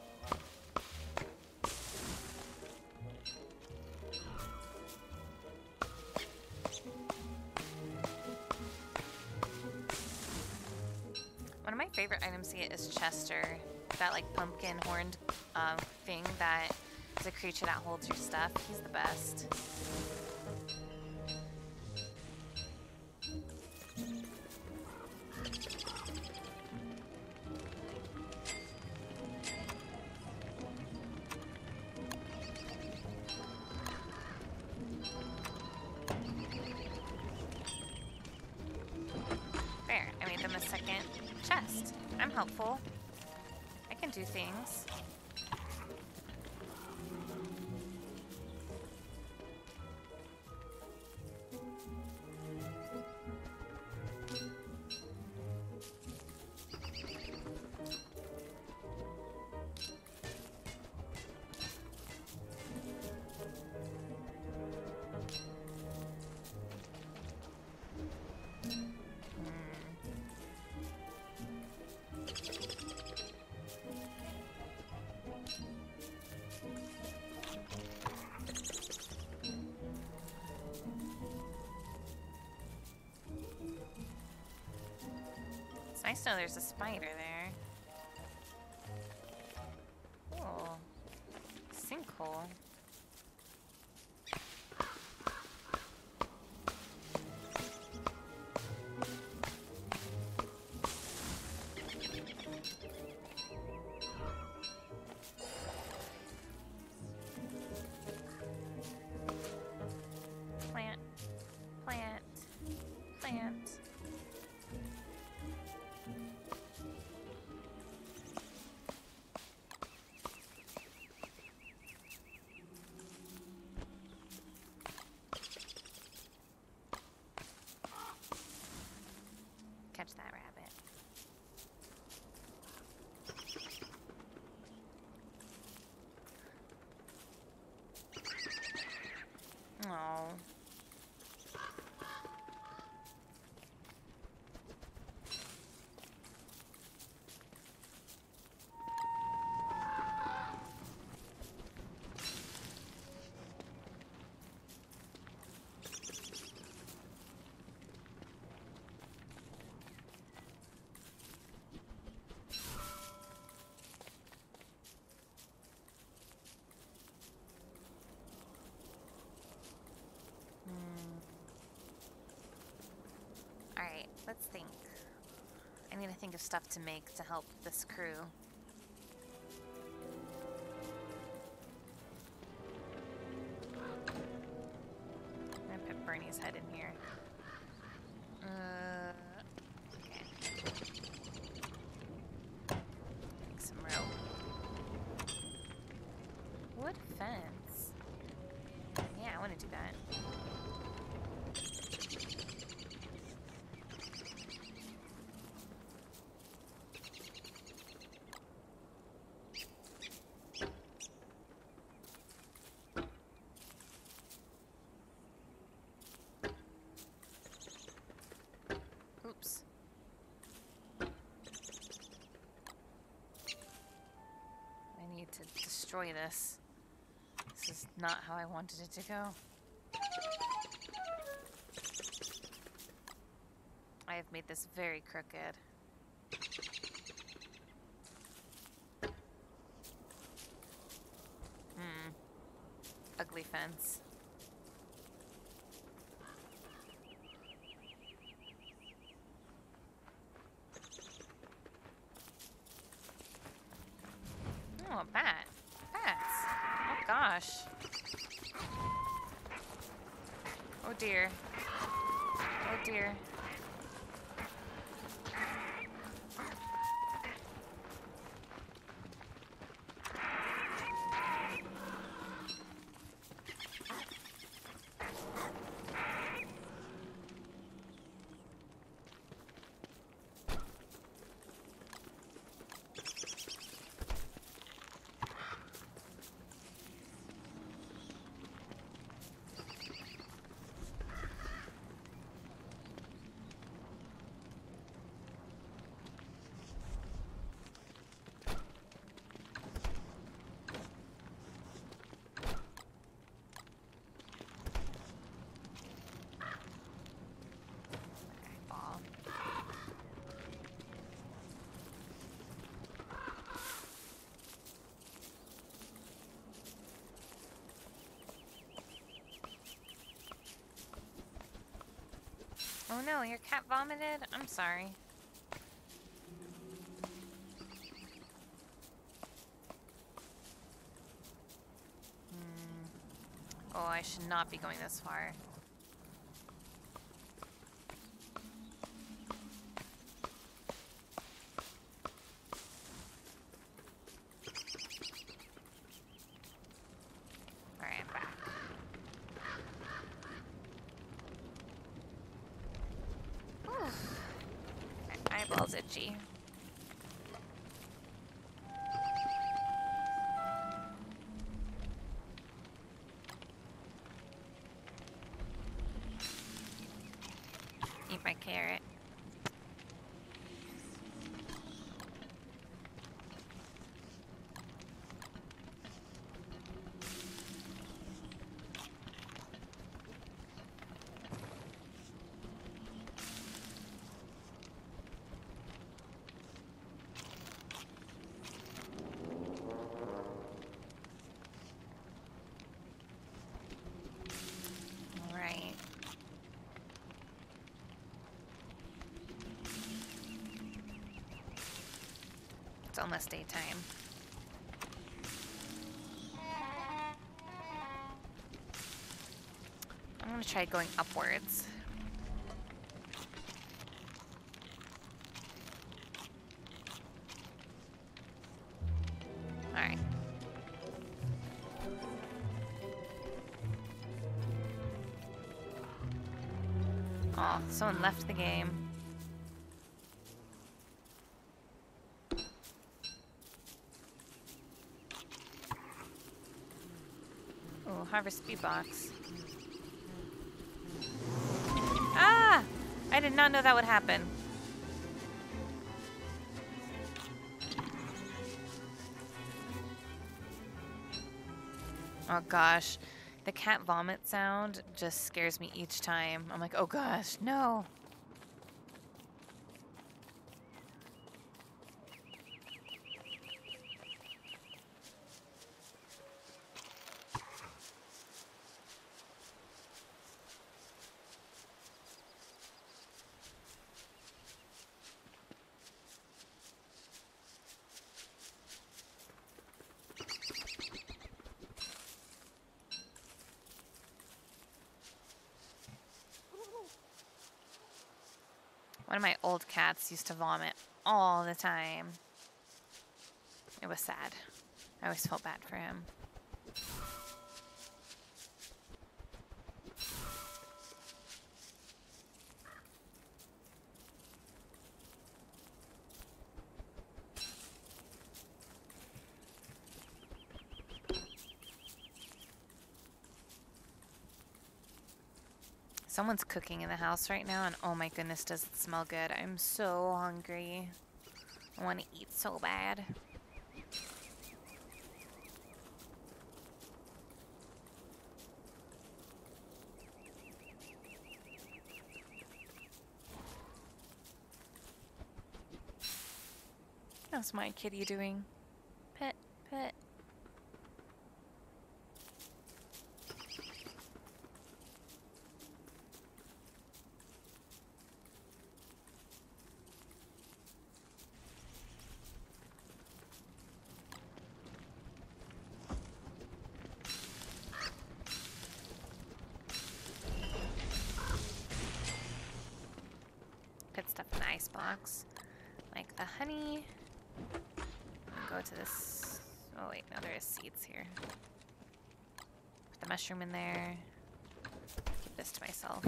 One of my favorite items to get is Chester. That like pumpkin horned um, thing that is a creature that holds your stuff. He's the best. There, I made them a second chest. I'm helpful. I can do things. It's nice to know there's a spider there. Oh, sinkhole. Plant, plant, plant. Catch that rabbit. Oh. Alright, let's think. I need to think of stuff to make to help this crew. I'm gonna put Bernie's head in here. Uh, okay. Make some rope. Wood fence. Yeah, I want to do that. Oops. I need to destroy this. This is not how I wanted it to go. I have made this very crooked. Hmm. Ugly fence. Oh, a bat. Bats. Oh gosh. Oh dear. Oh dear. Ball. Oh no, your cat vomited? I'm sorry. Hmm. Oh, I should not be going this far. Alright, I'm back. Whew. My eyeball's itchy. Eat my carrot. Alright. It's almost daytime. I'm gonna try going upwards. Alright. Oh, someone left the game. Oh, harvest speed box. Ah! I did not know that would happen. Oh gosh. The cat vomit sound just scares me each time. I'm like, oh gosh, no. One of my old cats used to vomit all the time. It was sad. I always felt bad for him. Someone's cooking in the house right now, and oh my goodness, does it smell good. I'm so hungry. I want to eat so bad. How's my kitty doing? Pet, pet. honey. Go to this. Oh wait, no, there is seeds here. Put the mushroom in there. Keep this to myself.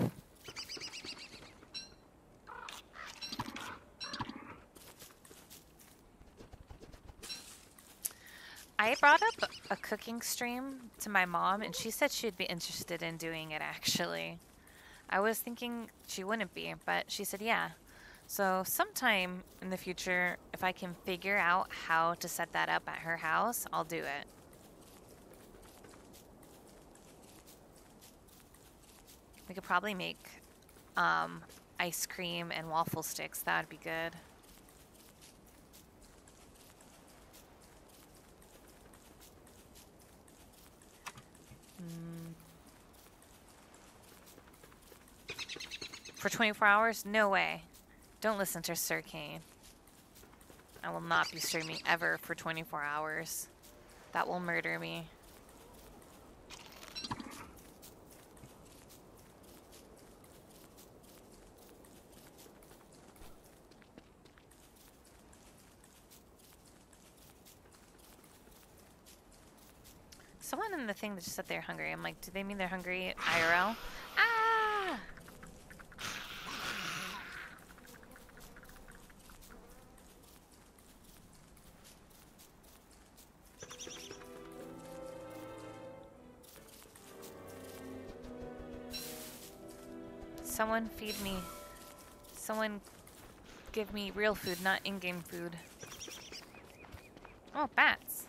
I brought up a cooking stream to my mom, and she said she'd be interested in doing it, actually. I was thinking she wouldn't be, but she said yeah. So sometime in the future, if I can figure out how to set that up at her house, I'll do it. We could probably make um, ice cream and waffle sticks. That would be good. Mm. For twenty-four hours? No way. Don't listen to Sir Kane. I will not be streaming ever for twenty-four hours. That will murder me. Someone in the thing that just said they're hungry. I'm like, do they mean they're hungry I R L? Ah! Someone feed me. Someone give me real food, not in-game food. Oh, bats.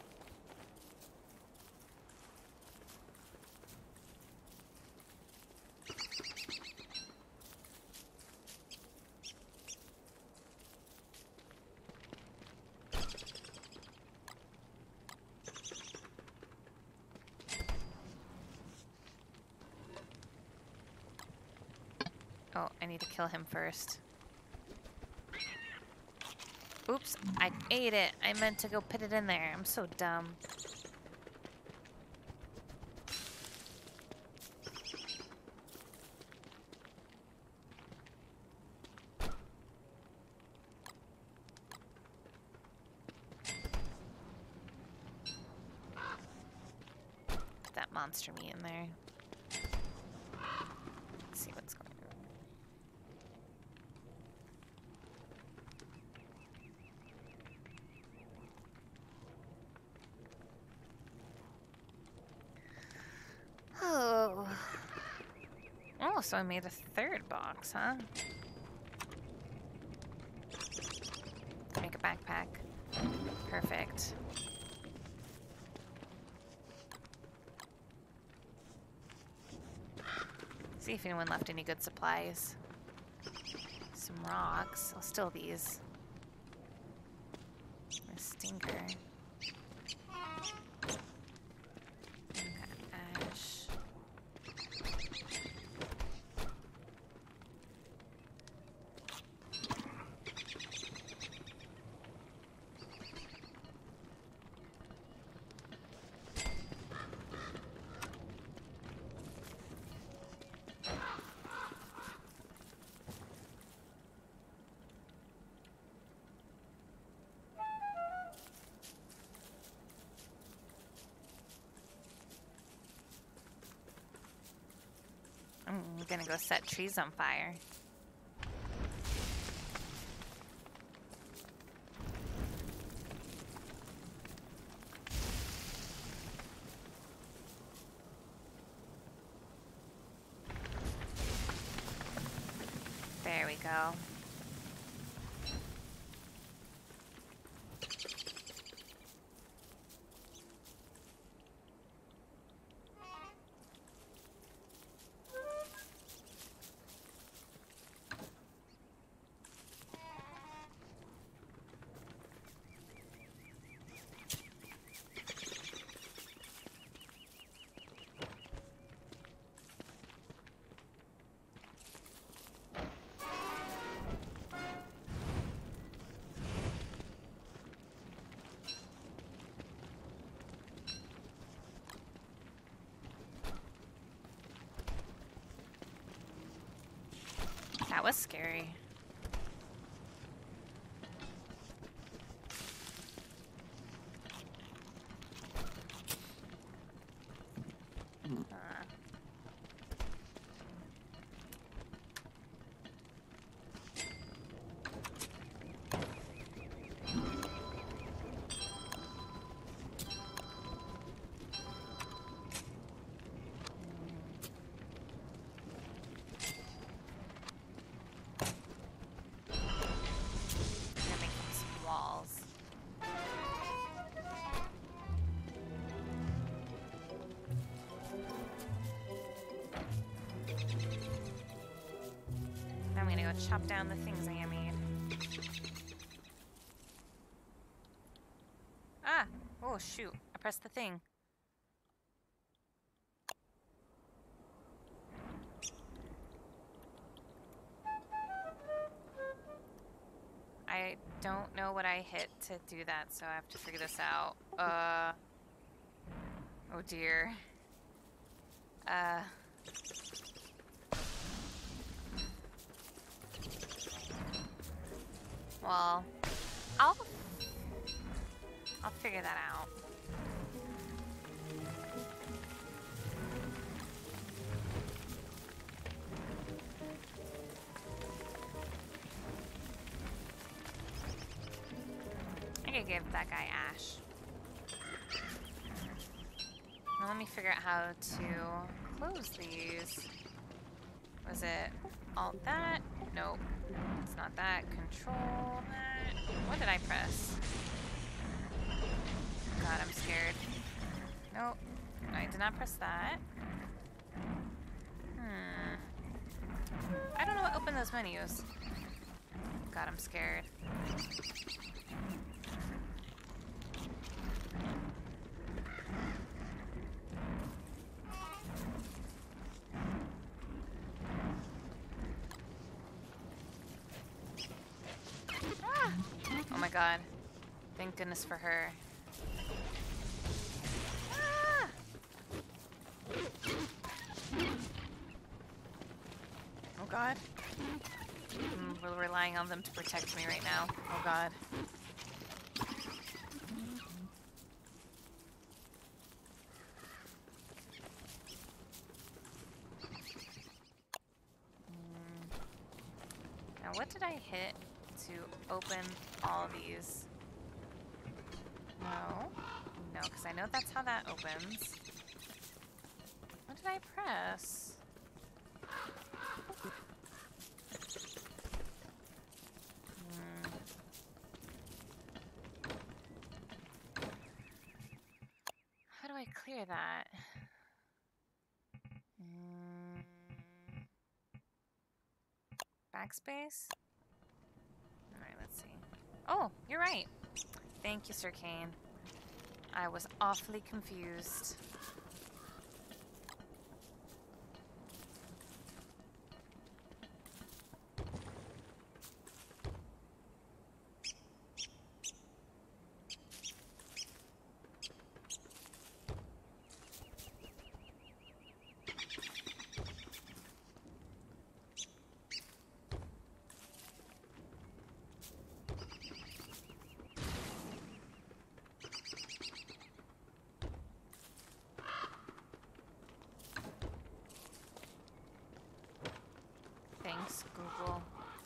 Oh, I need to kill him first. Oops, I ate it. I meant to go put it in there. I'm so dumb. Put that monster meat in there. Let's see what's going on. Oh. Oh, so I made a third box, huh? Make a backpack. Perfect. See if anyone left any good supplies. Some rocks. I'll steal these. A stinker. Ash. I'm gonna go set trees on fire. There we go. That was scary. chop down the things I made. Ah! Oh, shoot. I pressed the thing. I don't know what I hit to do that, so I have to figure this out. Uh... Oh, dear. Uh... Well, I'll... I'll figure that out. I could give that guy Ash. Now let me figure out how to close these. Was it alt that? Nope. It's not that. Control that. What did I press? God, I'm scared. Nope. I did not press that. Hmm. I don't know what opened those menus. God, I'm scared. Ah! Oh my god. Thank goodness for her. Ah! Oh god. I'm relying on them to protect me right now. Oh god. Mm. Now what did I hit to open all these? No. No, because I know that's how that opens. What did I press? Hmm. How do I clear that? Mm. Backspace? Alright, let's see. Oh, you're right. Thank you, Sir Kane. I was awfully confused. Thanks, Google.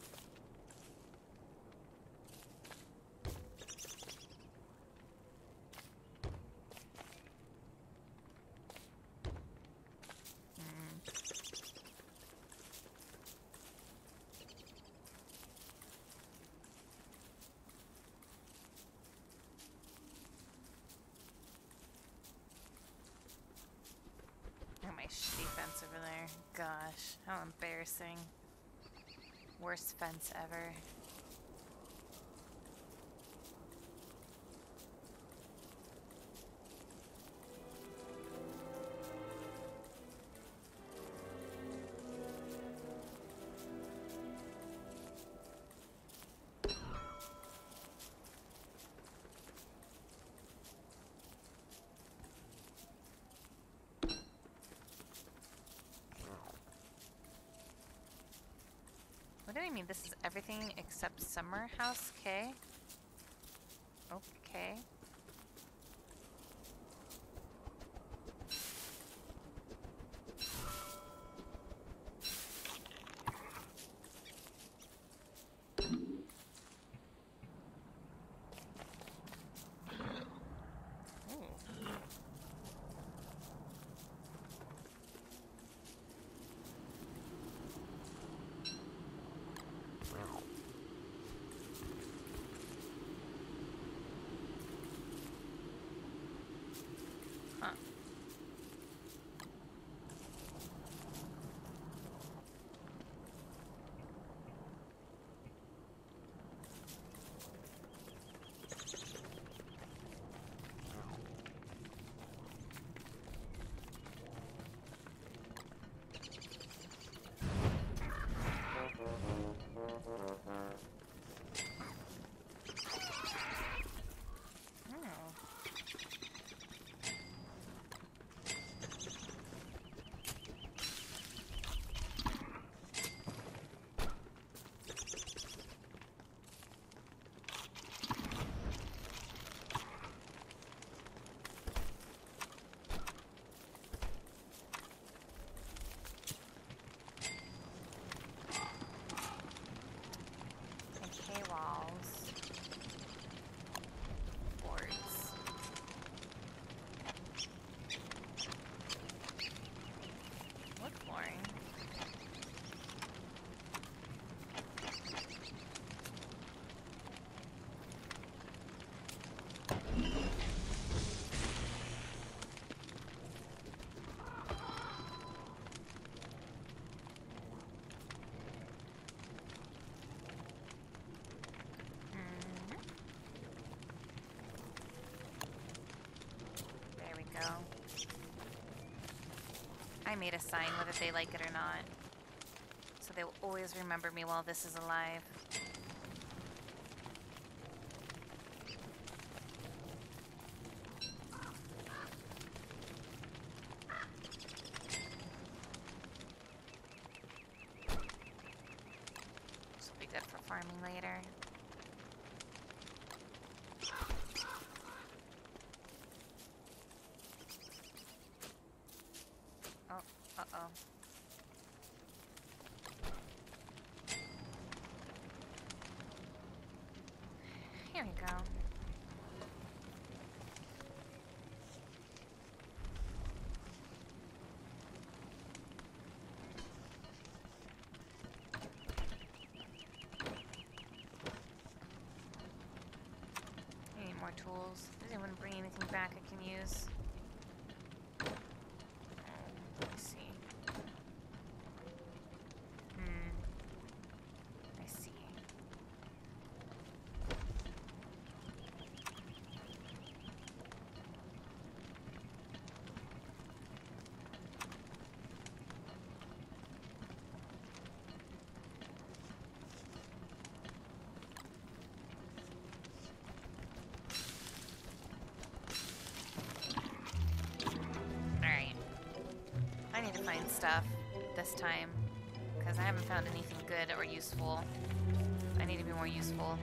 Mm. Oh, my shitty fence over there. Gosh, how embarrassing. Worst fence ever. What do I mean? This is everything except Summer House K? Okay. I made a sign whether they like it or not. So they will always remember me while this is alive. This will be good for farming later. Oh, uh-oh. Here we go. I need more tools. Does anyone bring anything back I can use? Let me see. Hmm. I see. Alright. I need to find stuff this time, because I haven't found anything good or useful. I need to be more useful.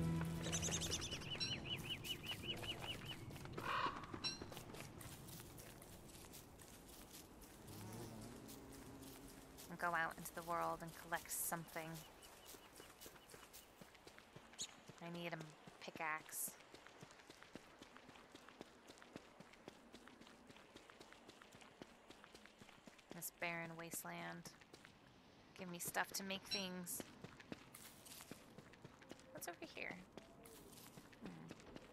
And go out into the world and collect something. I need a pickaxe. This barren wasteland. Give me stuff to make things. What's over here? Hmm.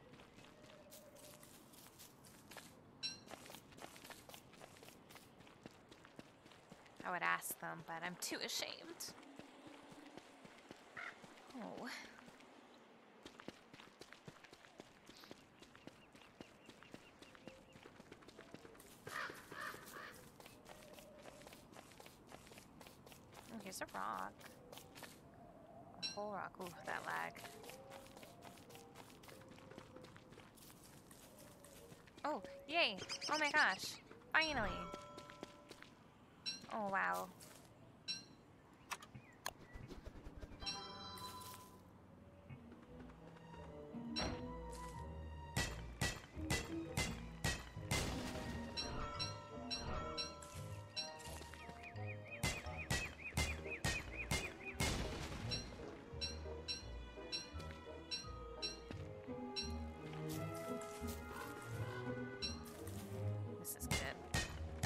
I would ask them, but I'm too ashamed. Oh. Oh, here's a rock. A whole rock. Ooh, that lag. Oh, yay! Oh my gosh! Finally! Oh, wow. This is good.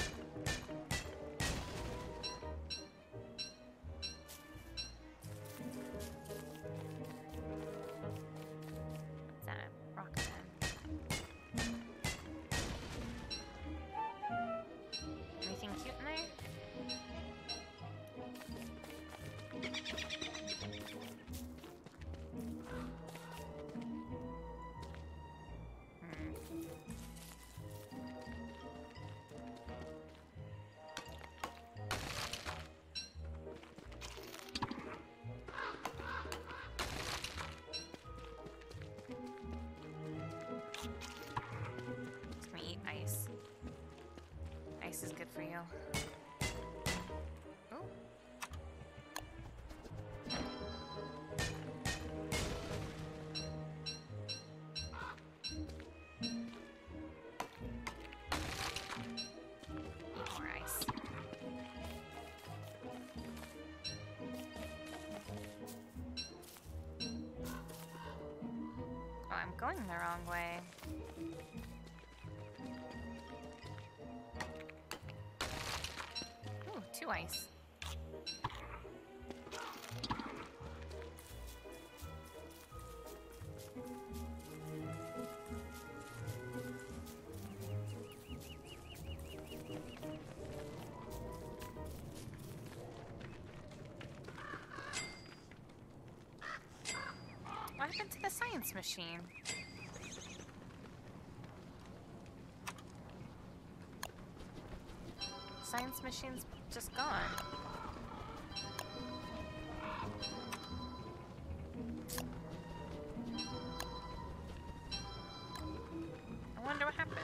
What's that? Rock then. Anything cute in there? Hmm. Just gonna eat ice. Ice is good for you. Oh. Eat more ice. Oh, I'm going the wrong way. Ooh, two ice. What happened to the science machine? Science science machine's just gone. I wonder what happened.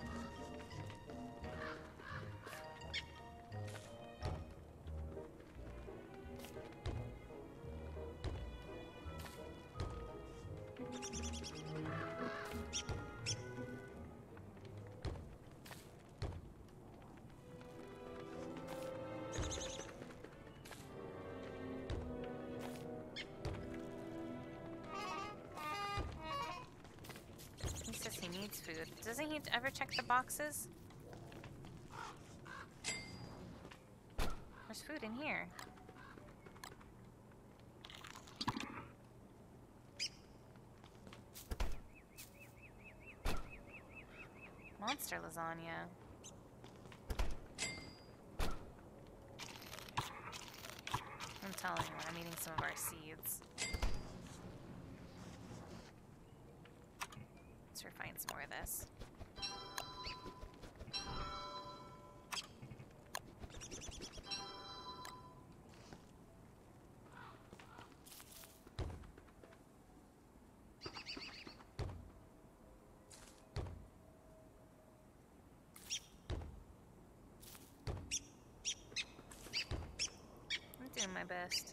Food. Doesn't he ever check the boxes? There's food in here. Monster lasagna. I'm telling you, I'm eating some of our seeds. Let's refine some more of this. I'm doing my best.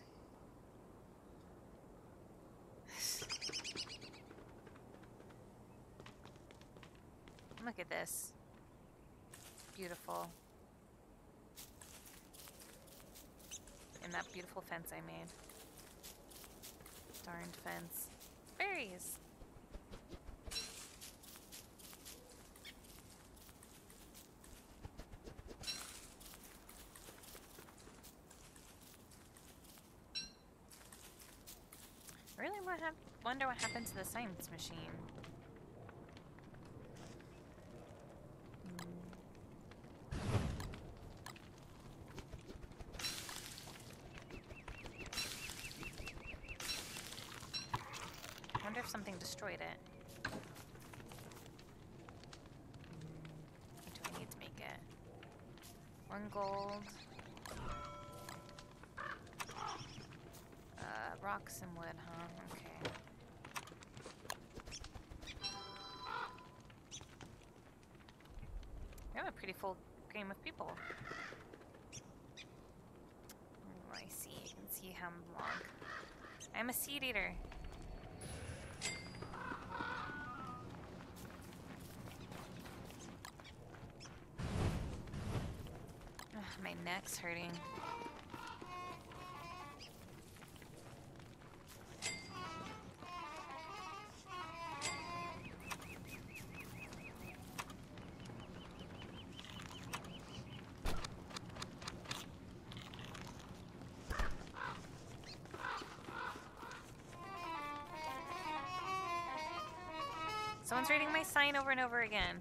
Look at this. Beautiful. And that beautiful fence I made. Darned fence. Berries! Really wonder what happened to the science machine. If something destroyed it. What do I need to make it? One gold. Uh, rocks and wood, huh? Okay. We have a pretty full game of people. Oh, I see. You can see how long. I'm a seed eater. My neck's hurting. Someone's reading my sign over and over again.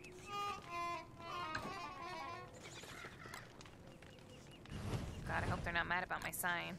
God, I hope they're not mad about my sign.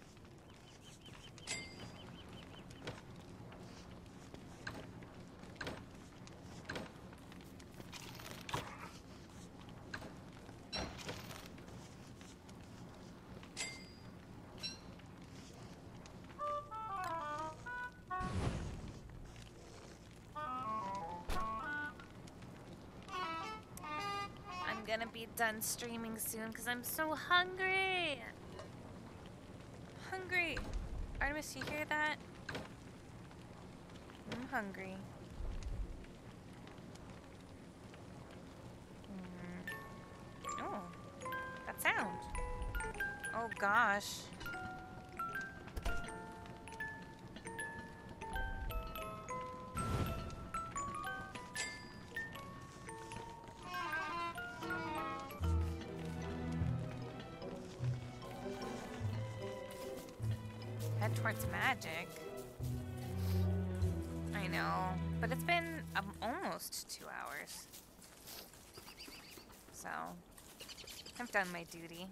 I'm gonna be done streaming soon because I'm so hungry. Hungry. Artemis, you hear that? I'm hungry. Mm. Oh, that sound. Oh gosh. Head towards magic. I know, but it's been um, almost two hours. So, I've done my duty.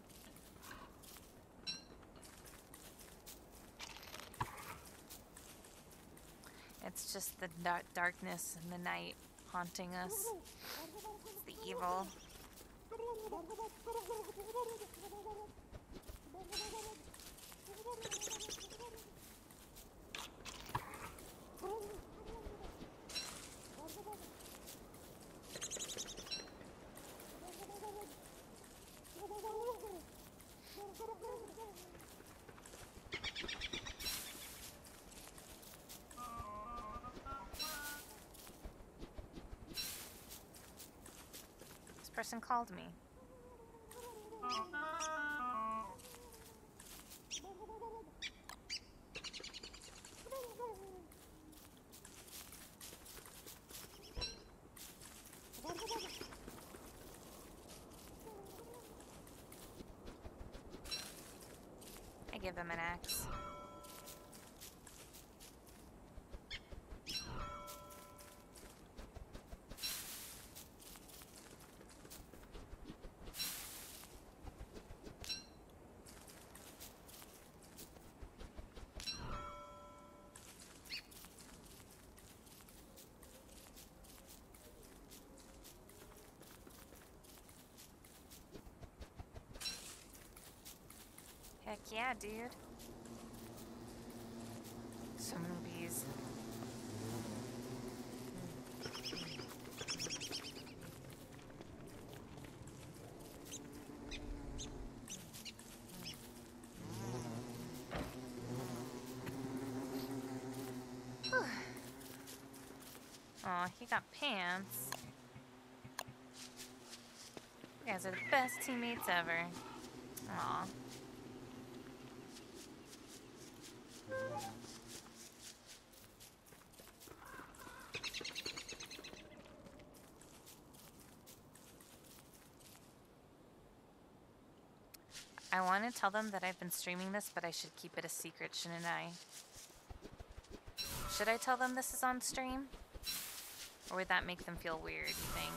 It's just the dark darkness and the night haunting us. It's the evil. This person called me. I give them an axe. Heck yeah, dude. So many bees. Aw, he got pants. You guys are the best teammates ever. Aw. I want to tell them that I've been streaming this, but I should keep it a secret, shouldn't I? Should I tell them this is on stream? Or would that make them feel weird, you think?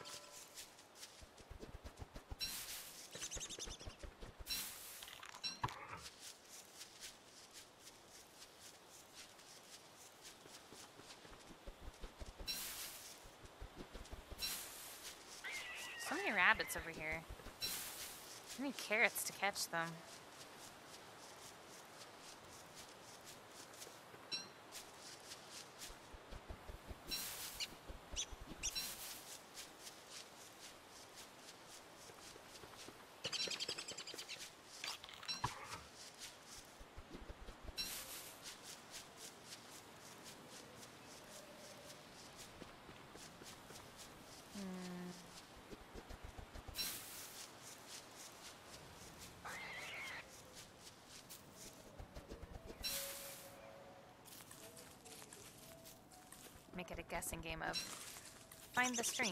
So many rabbits over here. I need carrots to catch them. Make it a guessing game of find the stream.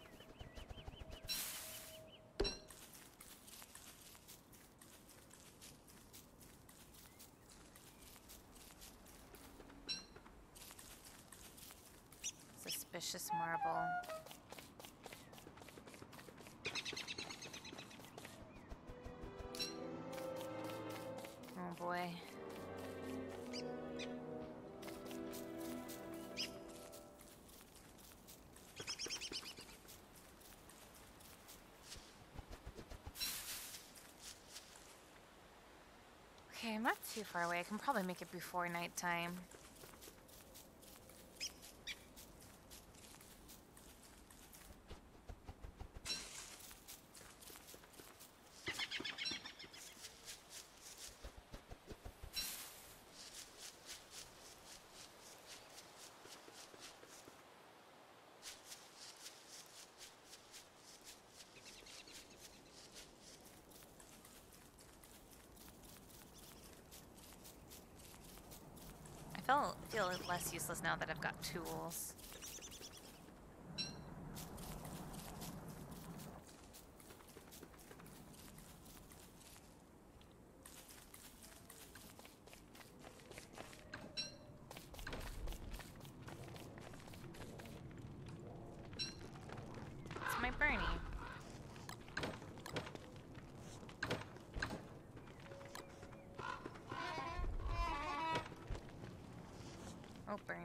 Suspicious marble. Oh boy. Okay, I'm not too far away. I can probably make it before nighttime. I feel, feel less useless now that I've got tools. It's my Bernie. Oh, Bernie.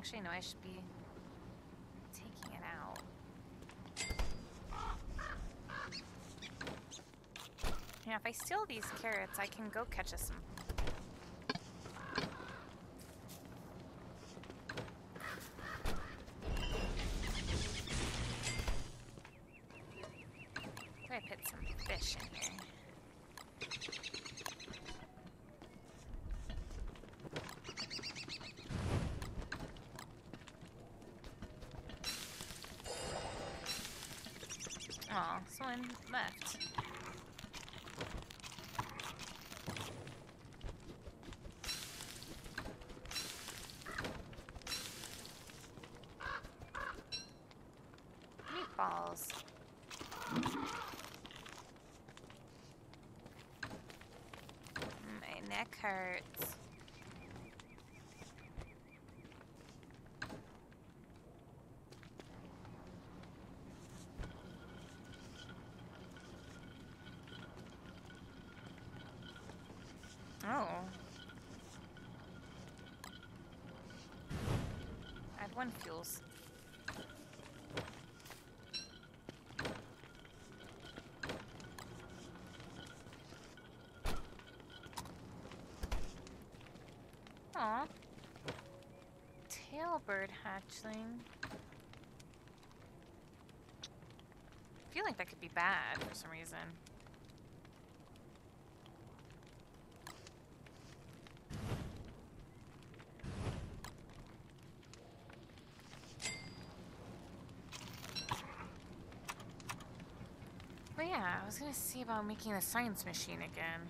Actually, no, I should be taking it out. Yeah, if I steal these carrots, I can go catch us some. I put some fish in here. Aw, someone left. Meatballs. My neck hurts. Oh. I had one fuels. Aw. Tailbird hatchling. I feel like that could be bad for some reason. But yeah, I was gonna see about making a science machine again.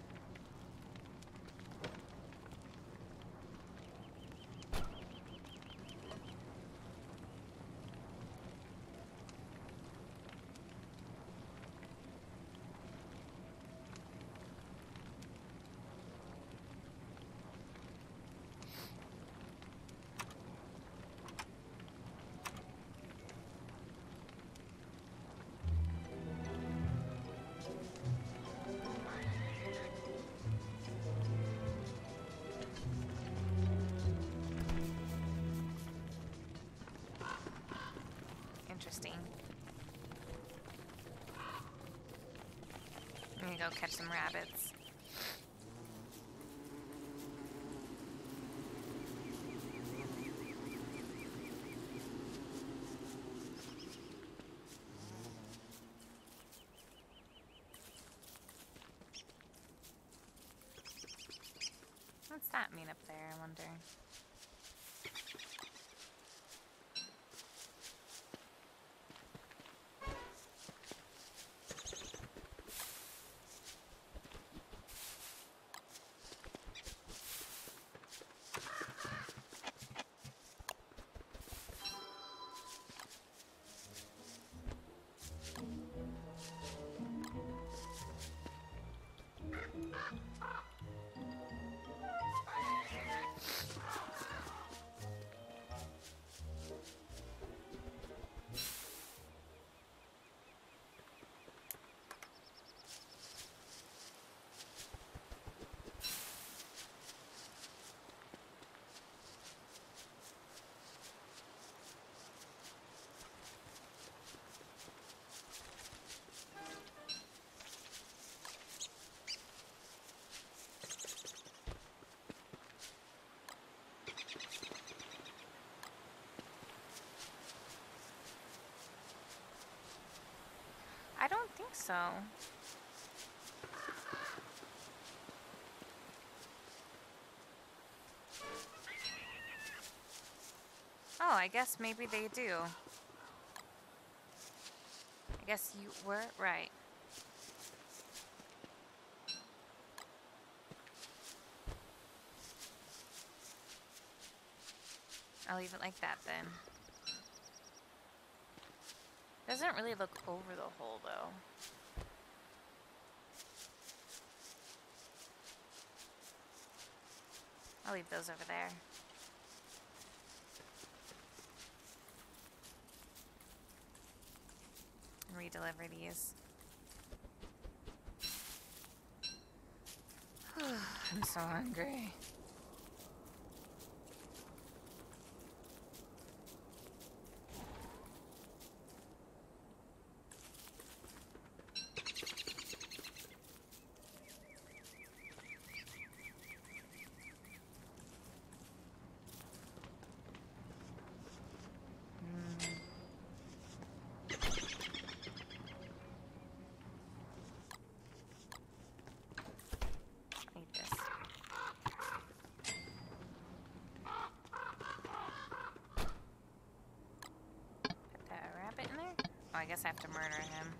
Interesting. I'm gonna go catch some rabbits. What's that mean up there, I wonder? I don't think so. Oh, I guess maybe they do. I guess you were right. I'll leave it like that then. Doesn't really look over the hole though. I'll leave those over there. And re-deliver these. I'm so hungry. guess I have to murder him.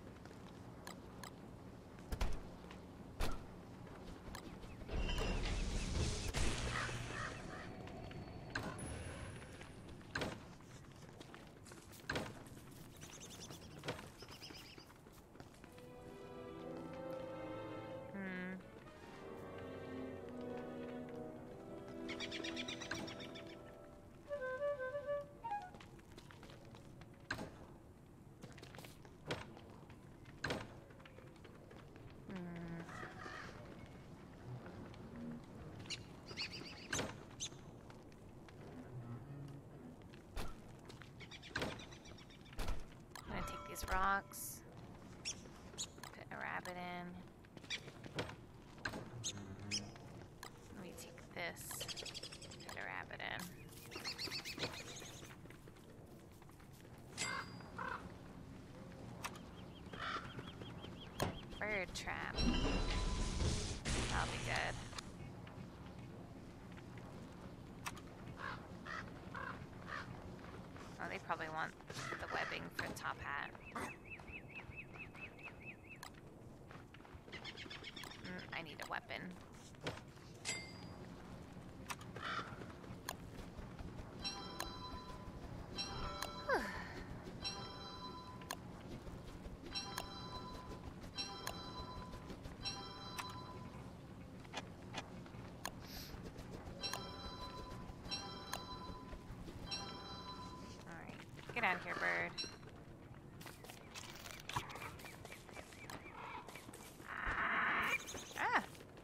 Rocks. Put a rabbit in. Let me take this. Put a rabbit in. Bird trap. That'll be good. Oh, they probably want the webbing for the top hat. Mm, I need a weapon. Get out of here, bird. Ah!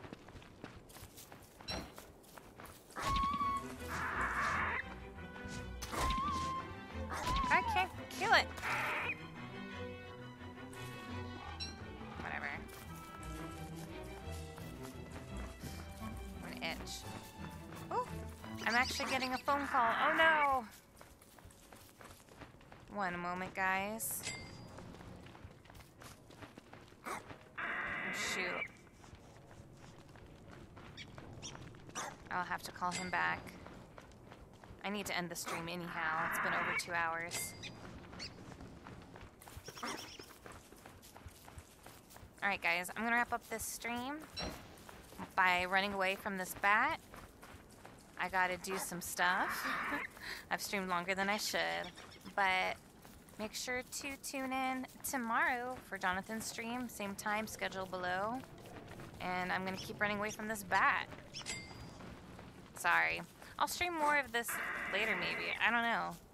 I can't kill it. Whatever. An itch. Oh! I'm actually getting a phone call. Oh no! One moment, guys. Oh, shoot. I'll have to call him back. I need to end the stream anyhow. It's been over two hours. Alright, guys. I'm gonna wrap up this stream by running away from this bat. I gotta do some stuff. I've streamed longer than I should. But make sure to tune in tomorrow for Jonathan's stream. Same time, schedule below. And I'm going to keep running away from this bat. Sorry. I'll stream more of this later, maybe. I don't know.